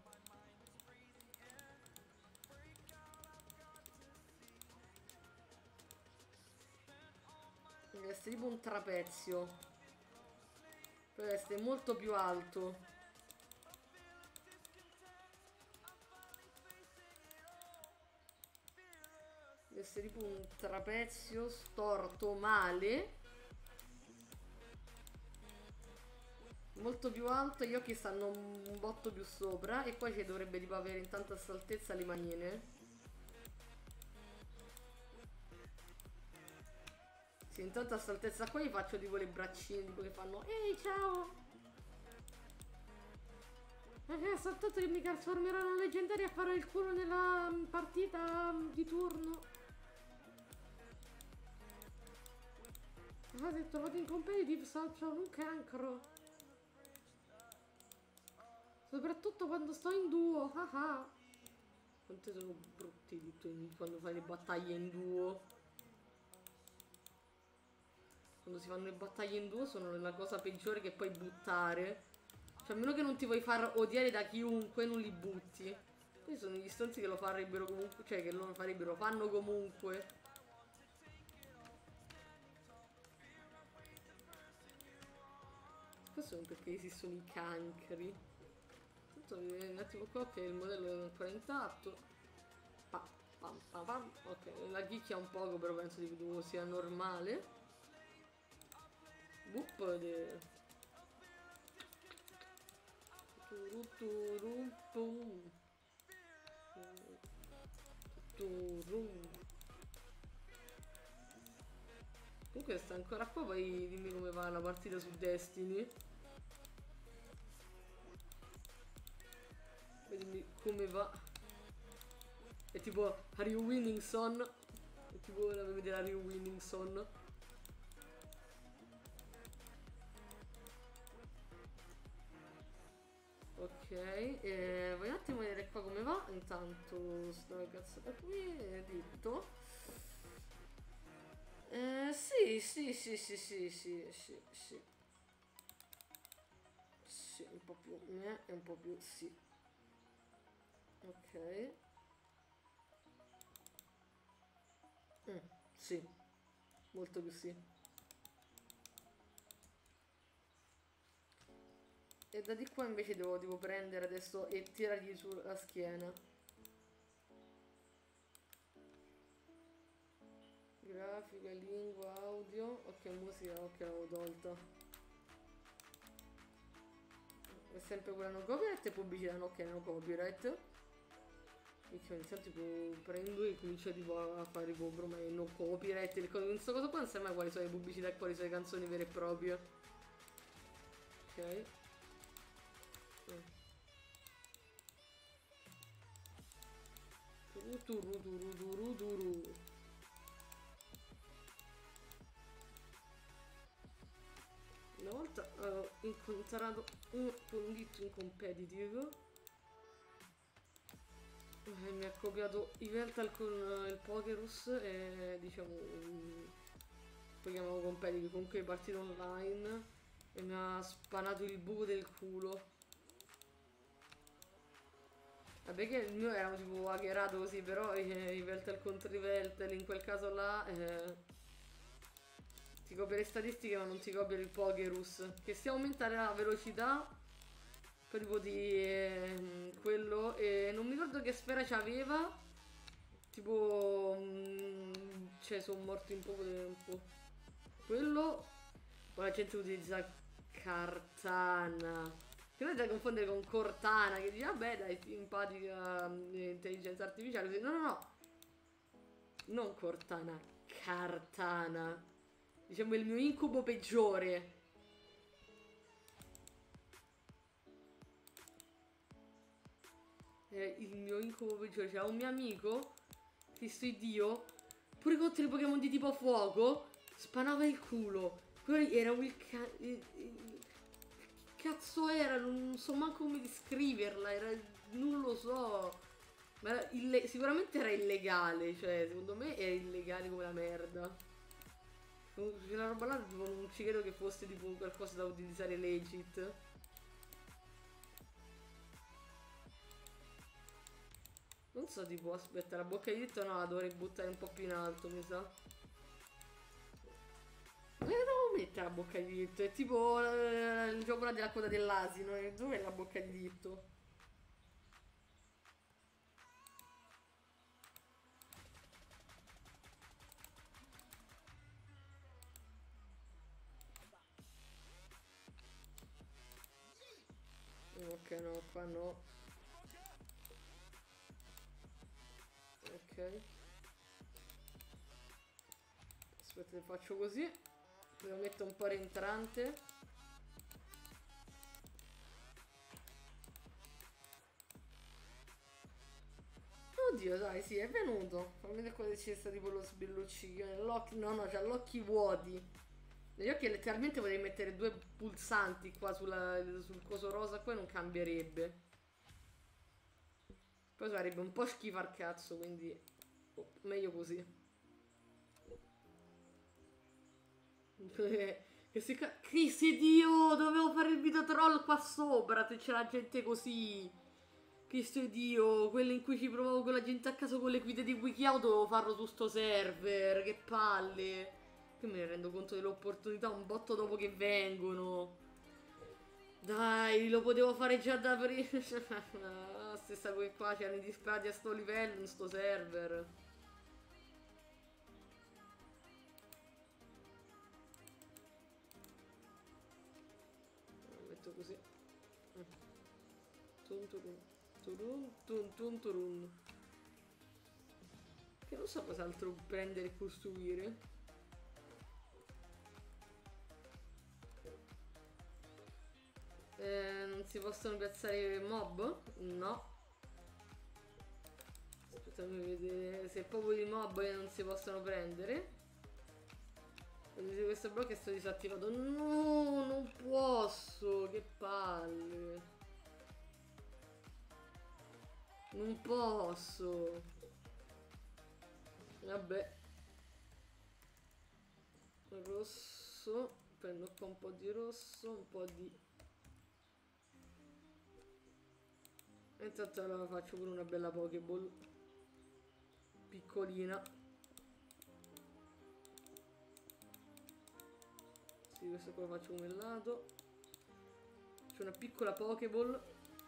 Speaker 1: Deve essere tipo un trapezio. Deve essere molto più alto. Deve essere tipo un trapezio storto male. Molto più alto, gli occhi stanno un botto più sopra. E poi ci dovrebbe tipo avere in tanta altezza le manine. Sì, in tanta altezza qua gli faccio tipo le braccine tipo che fanno ehi ciao. Soltanto che mi trasformerò in leggendaria e farò il culo nella partita di turno. Ha detto vado in competitive, sono un cancro. Soprattutto quando sto in duo, haha. Quanto sono brutti quando fai le battaglie in duo. Quando si fanno le battaglie in duo sono la cosa peggiore che puoi buttare. Cioè, a meno che non ti vuoi far odiare da chiunque, non li butti. Questi sono gli stronzi che lo farebbero comunque. Cioè, che lo farebbero, fanno comunque. Questo è perché esistono i cancri. Tanto un attimo qua che il modello è ancora intatto. Pam, pam, pam, pam. Ok, la ghicchia un poco, però penso di che sia normale. Bup de... Comunque sta ancora qua, poi dimmi come va la partita su Destiny. Dimmi come va. È tipo Are you winning son? È tipo da vedere Are you winning son? Ok, voglio un attimo vedere qua come va. Intanto sto cazzata qui, ditto. Sì. Sì, un po' più me e un po' più sì. Ok. Sì, molto più sì. E da di qua invece devo tipo prendere adesso e tirargli sulla schiena. Grafica, lingua, audio. Ok, musica, ok, l'avevo tolta. È sempre quella no copyright e pubblicità, no, ok, no copyright. Perché ogni tanto tipo prendo e comincio tipo a fare tipo broma e no copyright. Questa cosa qua non sa mai quali sono le pubblicità e quali sono le canzoni vere e proprie. Ok. Tururururururu. Una volta ho incontrato un conditto in competitive e mi ha copiato i Veltal con il Pokerus e diciamo poi chiamavo competitive, comunque partito online e mi ha spanato il buco del culo. Vabbè che il mio era tipo hackerato così, però i Veltal contro i Veltal in quel caso là ti copia le statistiche ma non ti copia il Pokerus. Che si aumenta la velocità per tipo di quello e non mi ricordo che sfera c'aveva. Tipo cioè sono morto in poco tempo. Quello poi la gente utilizza Cartana. Che non è da confondere con Cortana, che dice vabbè dai simpatica intelligenza artificiale. Così. No. Non Cortana, Cartana. Diciamo il mio incubo peggiore. Il mio incubo peggiore. C'era un mio amico, Cristo Dio, pure contro i Pokémon di tipo fuoco, spanava il culo. Quello era cazzo era? Non so manco come descriverla. Non lo so. Ma sicuramente era illegale, cioè, secondo me è illegale come la merda. Quella roba là tipo, non ci credo che fosse tipo qualcosa da utilizzare legit. Non so, tipo, aspetta, la bocca di dito no, la dovrei buttare un po' più in alto, mi sa. Ma devo mettere la bocca di dito? È tipo il gioco là della coda dell'asino. Dov'è la bocca di dito? Ok, no, qua no. Ok. Aspetta, faccio così. Lo metto un po' rientrante. Oddio, dai, sì, è venuto. Fammi vedere cosa c'è sta tipo lo sbelluccichio nell'occhio. No, no, c'ha gli occhi vuoti. Negli occhi letteralmente potrei mettere due pulsanti qua sul coso rosa qua e non cambierebbe. Poi sarebbe un po' schifo al cazzo, quindi meglio così. Cristi Dio, dovevo fare il video troll qua sopra se c'era gente così. Cristo Dio, quello in cui ci provavo con la gente a caso con le guide di WikiHow dovevo farlo su sto server, che palle. Che me ne rendo conto dell'opportunità un botto dopo che vengono. Dai, lo potevo fare già da prima. Stessa cosa qua, c'erano i disperati a sto livello in sto server. Lo metto così. Tun turun. Turun tun tun turun. Che non so cos'altro prendere e costruire. Non si possono piazzare mob? No. Aspettate vedere se è proprio di mob che non si possono prendere. Vedete questo blocco è stato disattivato. No, non posso. Che palle. Non posso. Vabbè. Rosso. Prendo qua un po' di rosso, un po' di... E intanto allora faccio pure una bella Pokéball. Piccolina. Sì, questo qua lo faccio come lato. C'è una piccola Pokéball.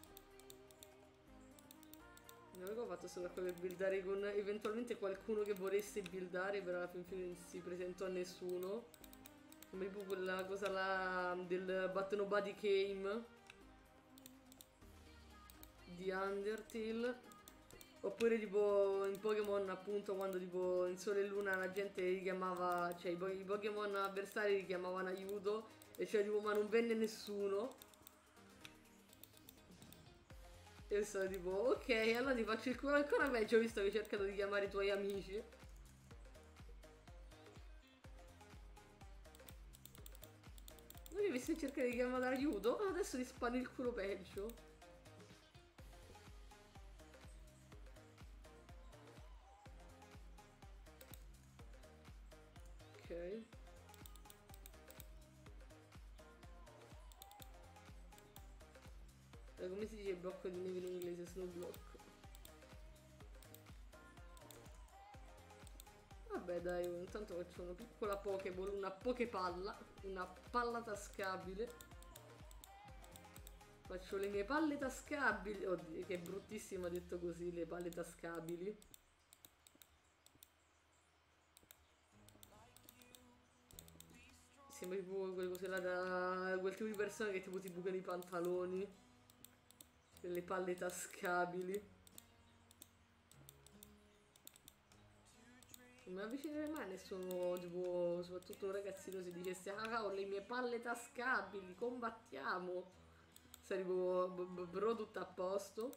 Speaker 1: L'avevo fatto solo per buildare con eventualmente qualcuno che voresse buildare, però alla fin fine non si presentò a nessuno. Come tipo quella cosa là del But Nobody Came di Undertale. Oppure tipo in Pokémon appunto quando tipo in Sole e Luna la gente li chiamava, cioè i Pokémon avversari li chiamavano aiuto e cioè tipo ma non venne nessuno. E io sono tipo ok, allora ti faccio il culo ancora peggio visto che hai cercato di chiamare i tuoi amici. Non mi stai cercando di chiamare aiuto? Adesso ti spani il culo peggio. Ok. Come si dice il blocco di neve in inglese? Snowblock. Vabbè dai, intanto faccio una piccola Pokéball, una Poképalla, una palla tascabile. Faccio le mie palle tascabili. Oddio, che bruttissimo detto così, le palle tascabili. Sembra tipo quelle cose là da quel tipo di persone che tipo ti bucano i pantaloni. Delle palle tascabili. Non mi avvicinerei mai a nessuno, tipo, soprattutto un ragazzino si dicesse ah ho le mie palle tascabili, combattiamo. Sei tipo bro tutto a posto.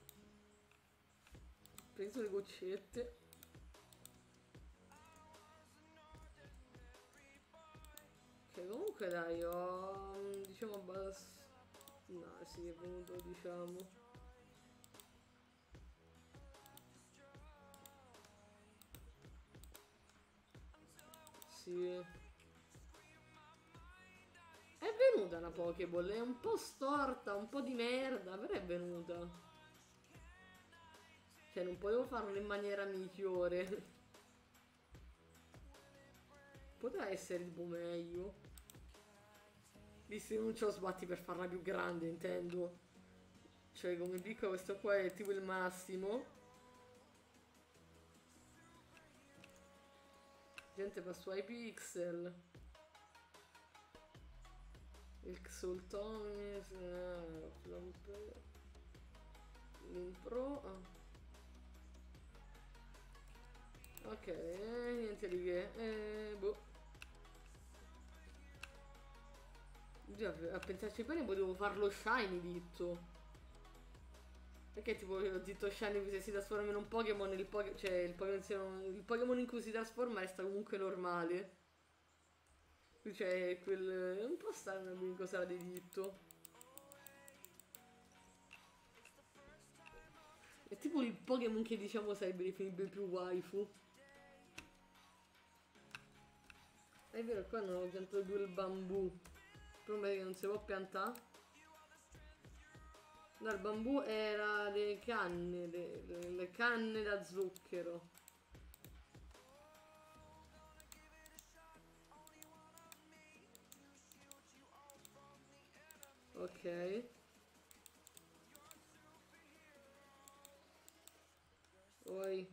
Speaker 1: Preso le goccette. Che comunque dai, ho diciamo abbastanza... No, sì, è venuto diciamo. sì. È venuta una Pokéball, è un po' storta, un po' di merda, però è venuta. Cioè, non potevo farlo in maniera migliore. Poteva essere tipo meglio. Visto che non ce lo sbatti per farla più grande, intendo. Cioè, come piccola questo qua è tipo il massimo. Gente, passo ai pixel. Il Xultonis, l'Impro. Ok, niente di che. Boh. A pensarci bene potevo farlo shiny ditto. Perché tipo ho detto shiny se si trasforma in un Pokémon, cioè il Pokémon in cui si trasforma resta comunque normale. Cioè quel. È un po' strano cosa di ditto. È tipo il Pokémon che diciamo sarebbe definibile più waifu. È vero, qua non ho piantato più il bambù. Però che non si può piantare. No, il bambù era le canne, le canne da zucchero. Ok. Poi.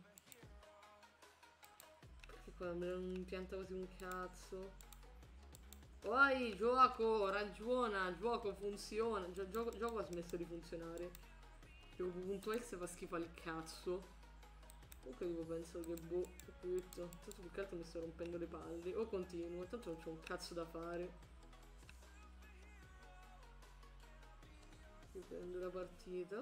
Speaker 1: Perché qua non pianta così un cazzo. Poi gioco, ragiona, gioco, funziona. Gioco ha smesso di funzionare. Gioco.exe fa schifo al cazzo. Comunque tipo penso che boh, ho detto. Tanto più che altro mi sto rompendo le palle. O continuo, tanto non c'ho un cazzo da fare. Io prendo la partita.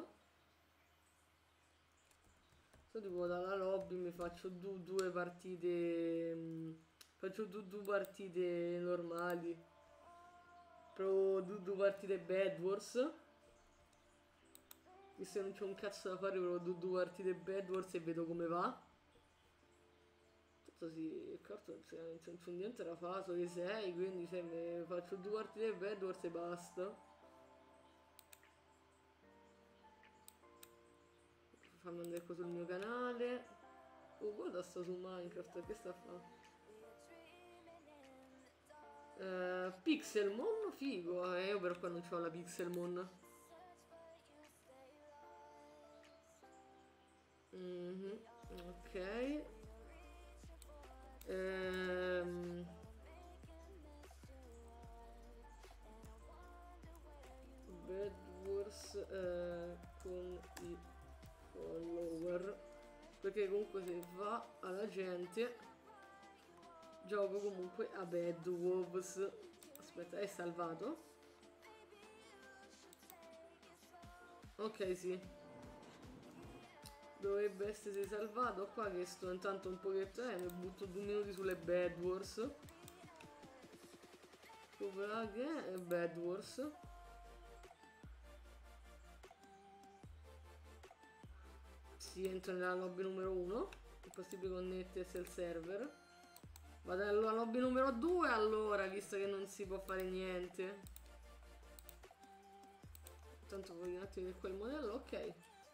Speaker 1: So tipo dalla lobby mi faccio due partite. Faccio due partite normali. Provo due partite Bed Wars. Visto che non c'ho un cazzo da fare, provo due partite Bed Wars e vedo come va. Tanto sì, il carto non c'è niente da fare, sono le 6, quindi se faccio due partite Bed Wars e basta. Fammi andare qua sul mio canale. Guarda sto su Minecraft, che sta a fare? Pixelmon, figo, io però qua non c'ho la Pixelmon. Ok. Bed Wars con i follower. Perché comunque se va alla gente gioco comunque a Bed Wolves. Aspetta, è salvato? Ok, sì. Dovrebbe essere salvato qua che sto intanto un pochetto. Mi butto 2 minuti sulle Bed Wars. Che è Bed Wars. Si entra nella lobby numero 1. È possibile connettersi al server. Vado alla lobby numero 2 allora, visto che non si può fare niente. Tanto voglio un attimo di quel modello, ok.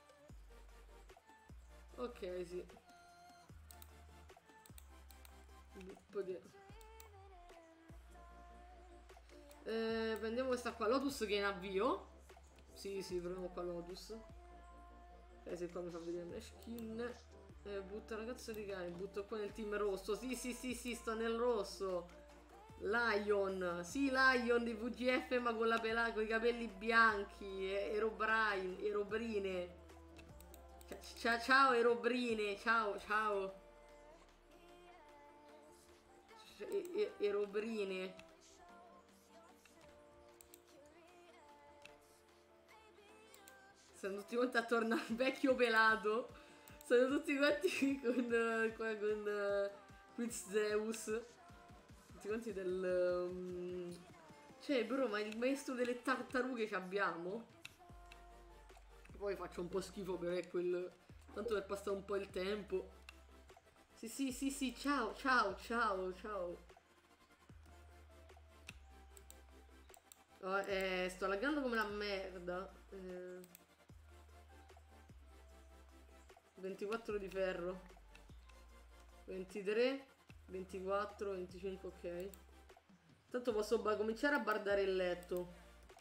Speaker 1: Ok, sì. Prendiamo questa qua, Lotus che è in avvio. Sì, prendiamo qua Lotus. Se qua mi fa vedere le skin. Butta una cazzo di cane, butto qua nel team rosso. Sì, sto nel rosso. Lion, sì, Lion di VGF ma con la con i capelli bianchi. Erobrine. Ciao Erobrine, ciao. Erobrine. Sono tutti quanti attorno al vecchio pelato. Sono tutti quanti con Quiz Zeus. Tutti quanti del. Cioè, bro, ma il maestro delle tartarughe ci abbiamo? Poi faccio un po' schifo per quel. Tanto per passare un po' il tempo. Sì, ciao. Oh, sto laggando come la merda. 24 di ferro. 23, 24, 25, ok. Tanto posso cominciare a bardare il letto.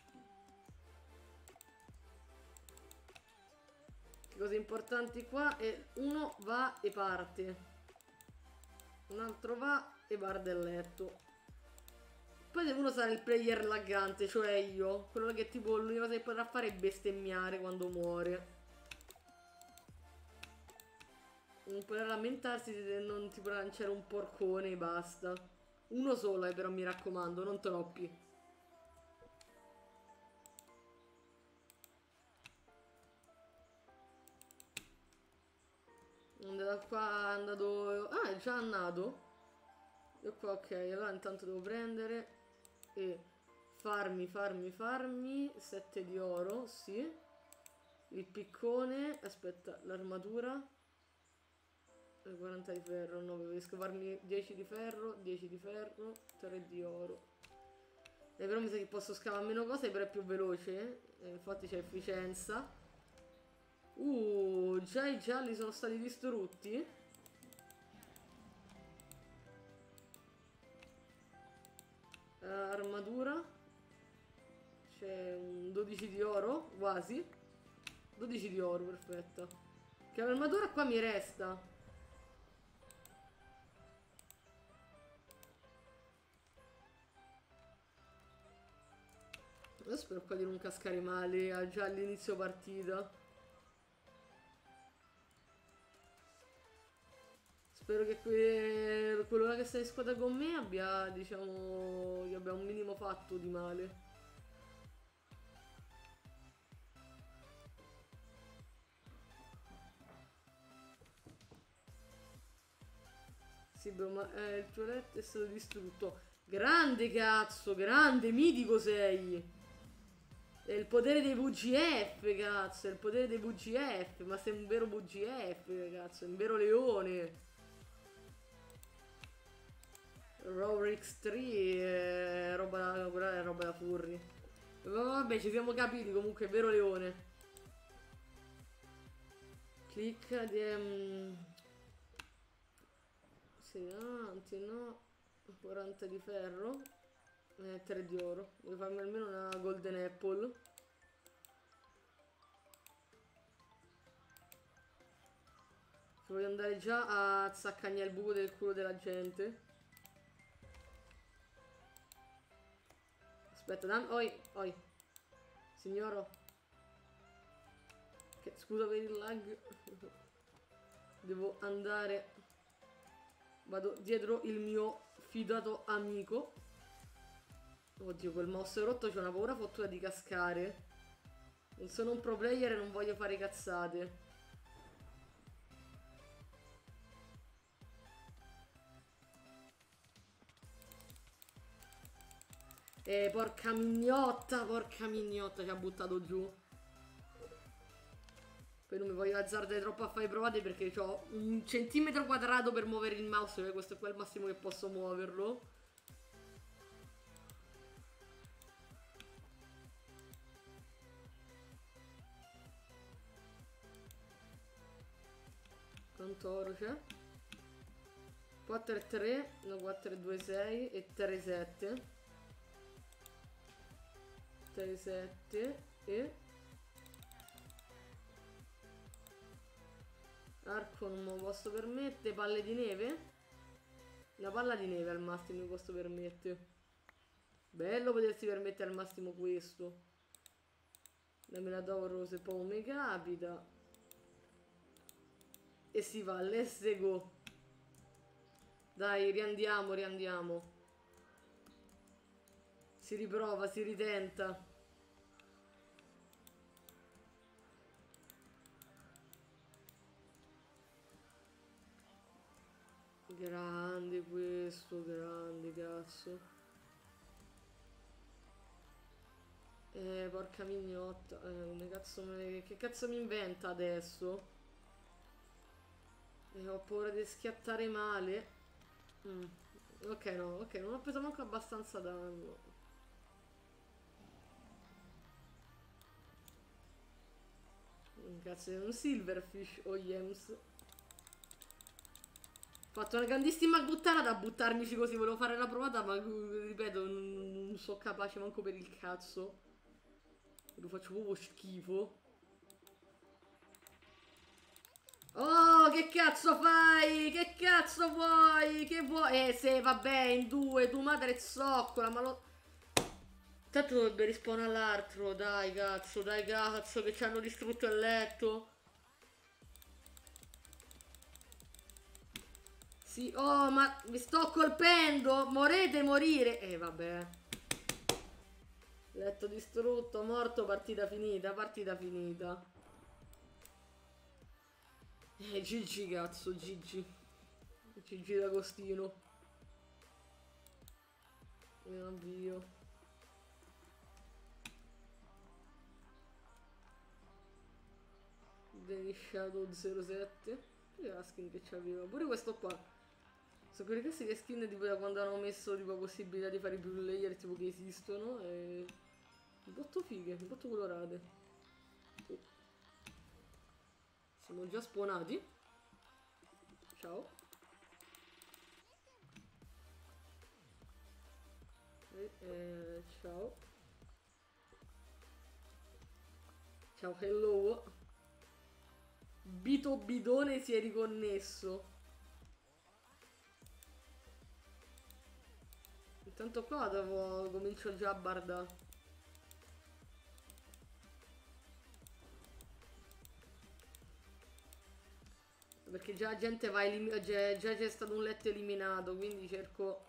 Speaker 1: Le cose importanti qua è uno va e parte. Un altro va e barda il letto. Poi uno sarà il player laggante, cioè io. Quello che tipo l'unica cosa che potrà fare è bestemmiare quando muore. Non potrà lamentarsi se non ti potrà lanciare un porcone e basta. Uno solo, però mi raccomando, non troppi. È andato qua, è andato... Ah, è già andato? Io qua, ok, allora intanto devo prendere e farmi 7 di oro, sì. Il piccone, aspetta, l'armatura 40 di ferro, no, riesco a farmi 10 di ferro, 10 di ferro, 3 di oro. Però mi sa che posso scavare meno cose, però è più veloce, infatti c'è efficienza. Già i gialli sono stati distrutti. Armatura. C'è un 12 di oro, quasi. 12 di oro, perfetto. Che l'armatura qua mi resta. Io spero qua di non cascare male già all'inizio partita. Spero che quello che sta in squadra con me abbia, diciamo, gli abbia un minimo fatto di male. Sì, bro, ma il tuo letto è stato distrutto. Grande cazzo, grande, mitico sei. È il potere dei VGF, cazzo, è il potere dei VGF. Ma sei un vero VGF, cazzo, è un vero leone. Rorix 3 è roba, quella è roba da furri. Vabbè, ci siamo capiti, comunque, è vero leone. Clicca di... Sì, avanti, no. 40 di ferro. 3 di oro. Devo farmi almeno una golden apple. Voglio andare già a zaccagnare il buco del culo della gente. Aspetta, dammi... Oi. Signoro. Scusa per il lag. Devo andare... Vado dietro il mio fidato amico. Oddio, quel mouse rotto c'è una paura fottuta di cascare. Non sono un pro player e non voglio fare cazzate. Porca mignotta, ci ha buttato giù. Poi non mi voglio azzardare troppo a fare provate perché ho un centimetro quadrato per muovere il mouse, questo è qua il massimo che posso muoverlo. Quanto oro c'è? 4 e 3, no 4 e 2 6 e 3 7. 3 7 e... Arco non me lo posso permettere. Palle di neve? Una palla di neve al massimo mi posso permettere. Bello potersi permettere al massimo questo. Me la d'oro se proprio mi capita. E si va, let's go. Dai, riandiamo. Si riprova, si ritenta. Grande questo, grande cazzo. Porca mignotta. Che cazzo mi inventa adesso? Ho paura di schiattare male. Ok, no, ok, non ho preso manco abbastanza danno. Cazzo, è un silverfish o Yems. Ho fatto una grandissima puttana da buttarmici così, volevo fare la provata, ma ripeto, non sono capace manco per il cazzo. Lo faccio proprio schifo. Oh, che cazzo fai? Che cazzo vuoi? Che vuoi? Se vabbè, in due, tu madre zoccola, ma lo... Tanto dovrebbe rispawnare all'altro, dai cazzo, che ci hanno distrutto il letto. Sì, oh, ma mi sto colpendo, morete morire. Vabbè. Letto distrutto, morto, partita finita, partita finita. GG cazzo, GG. GG d'Agostino. Mi avvio. Danny Shadow 07. Che la skin che c'aveva? Pure questo qua. So quelle classiche skin tipo da quando hanno messo tipo possibilità di fare più layer tipo che esistono e... Un botto fighe, un botto colorate. Oh. Siamo già spawnati. Ciao. Ciao. Ciao, hello. Bito Bidone si è riconnesso. Intanto qua comincio già a bardare. Perché già la gente va già c'è stato un letto eliminato, quindi cerco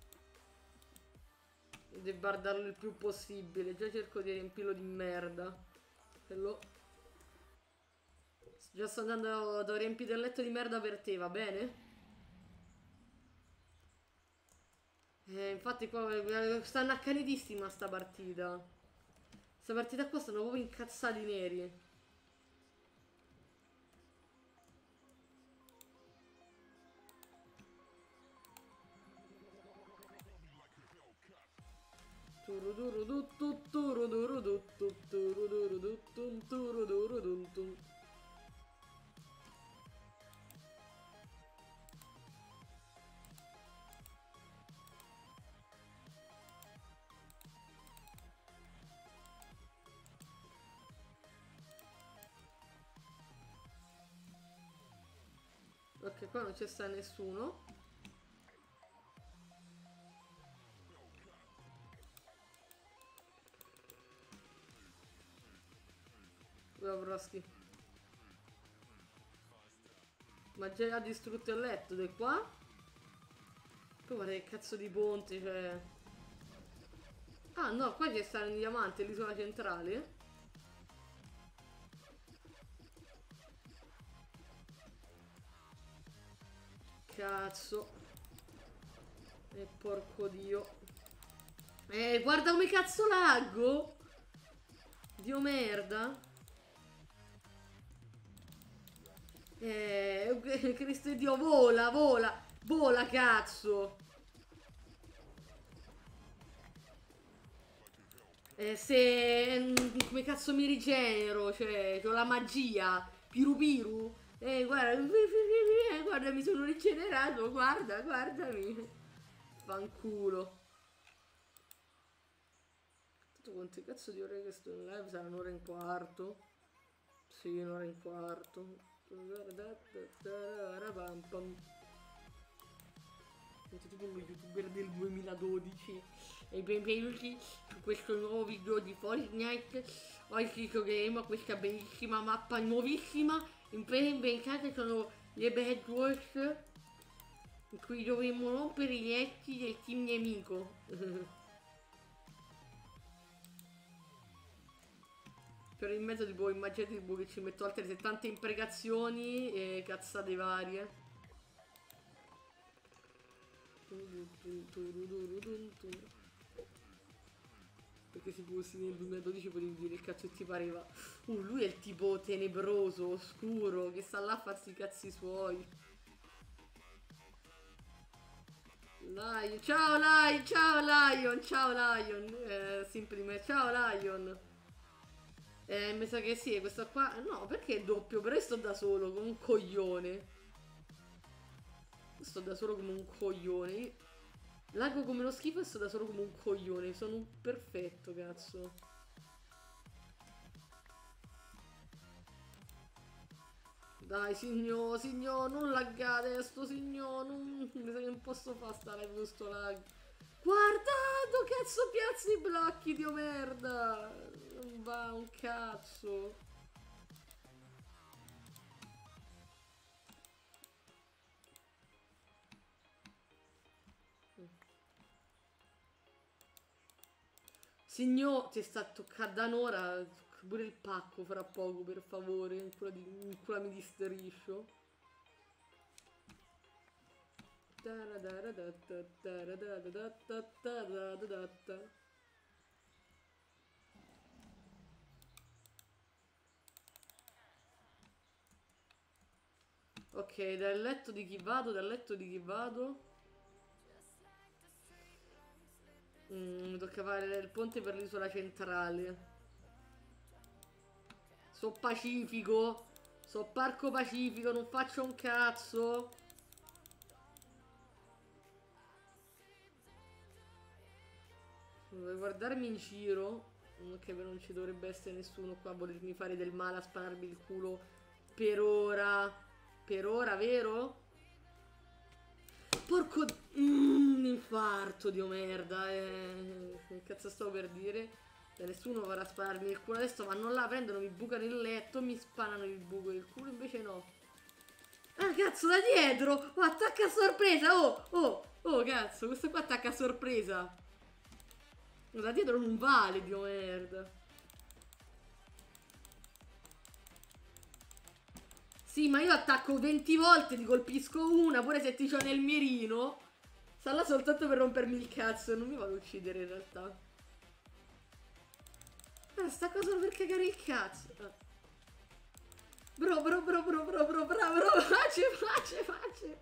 Speaker 1: di bardarlo il più possibile. Già cerco di riempirlo di merda. Quello... Già sto andando, devo riempire il letto di merda per te, va bene? Infatti qua stanno accanitissima sta partita. Sta partita qua stanno proprio incazzati neri. Ok, qua non c'è sta nessuno. Broschi. Ma già ha distrutto il letto di qua. Poi guarda che cazzo di ponte, cioè... Ah no, qua c'è sta in diamante, l'isola centrale. Cazzo. E porco dio. Guarda come cazzo laggo. Dio merda. Cristo Dio, vola, vola. Vola, cazzo. Se... Come cazzo mi rigenero? Cioè, c'ho la magia. Piru piru. Guarda. Guarda, mi sono rigenerato. Guarda, guardami. Fanculo. Quante cazzo di ore che sto in live? Sarà un'ora e un quarto. Sì, un'ora e un quarto. Sento tipo uno youtuber del 2012. E benvenuti su questo nuovo video di Fortnite. Oggi giocheremo a questa bellissima mappa nuovissima. Inventate sono le Bad Wars, in cui dovremo rompere i letti del team nemico. Per il mezzo tipo immaginate tipo che ci metto altre 70 imprecazioni e cazzate varie. Perché se fossi nel 2012 potevi dire il cazzo che ti pareva. Lui è il tipo tenebroso, oscuro, che sta là a farsi i cazzi suoi. Lion, ciao Lion, ciao Lion, ciao Lion. Sempre di me, ciao Lion. Mi sa che sì, questa qua... No, perché è doppio? Però io sto da solo, come un coglione. Sto da solo come un coglione. Laggo come lo schifo e sto da solo come un coglione. Sono un perfetto, cazzo. Dai, signor, non laggate, sto signor, non... Mi sa che non posso fare sta live con sto lag. Guardando, cazzo, piazzi i blocchi, dio merda. Non va un cazzo. Signor, ti sta toccando da un'ora. Pure il pacco fra poco, per favore. Ancora mi disteriscio. Ok, dal letto di chi vado? Dal letto di chi vado? Mi tocca fare il ponte per l'isola centrale. So pacifico. So parco pacifico, non faccio un cazzo. Vuoi guardarmi in giro? Ok, però non ci dovrebbe essere nessuno qua a volermi fare del male, a spararmi il culo per ora. Per ora, vero? Porco... infarto, dio merda. Che cazzo stavo per dire? Nessuno vorrà spararmi il culo. Adesso vanno là, prendono, mi bucano il letto, mi spanano il buco del culo, invece no. Ah, cazzo, da dietro! Oh, attacca a sorpresa! Oh, cazzo, questo qua attacca a sorpresa. Da dietro non vale, dio merda. Sì, ma io attacco 20 volte, ti colpisco una, pure se ti c'ho nel mirino. Sta là soltanto per rompermi il cazzo, non mi vado a uccidere in realtà. Sta cosa solo per cagare il cazzo. Bro, bravo. Pace.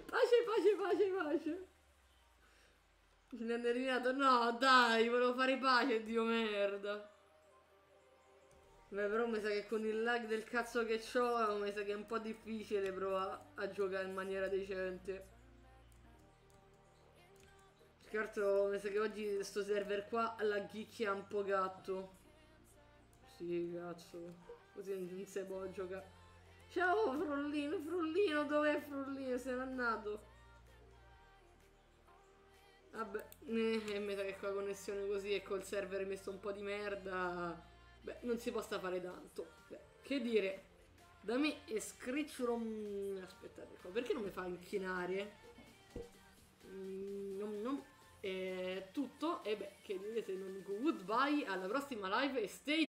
Speaker 1: Mi hanno eliminato. No, dai, volevo fare pace, dio merda. Beh, però mi sa che con il lag del cazzo che c'ho, mi sa che è un po' difficile provare a giocare in maniera decente. Che altro, mi sa che oggi sto server qua la ghicchia un po' gatto. Sì, cazzo. Così non si può giocare. Ciao Frullino, dov'è Frullino? Se n'è andato. Vabbè, mi sa che con la connessione così e col server messo un po' di merda. Beh, non si possa fare tanto. Beh, che dire? Da me è scricciolo. Aspettate qua, perché non mi fa inchinare? È tutto. E beh, che dire se non dico goodbye alla prossima live e stay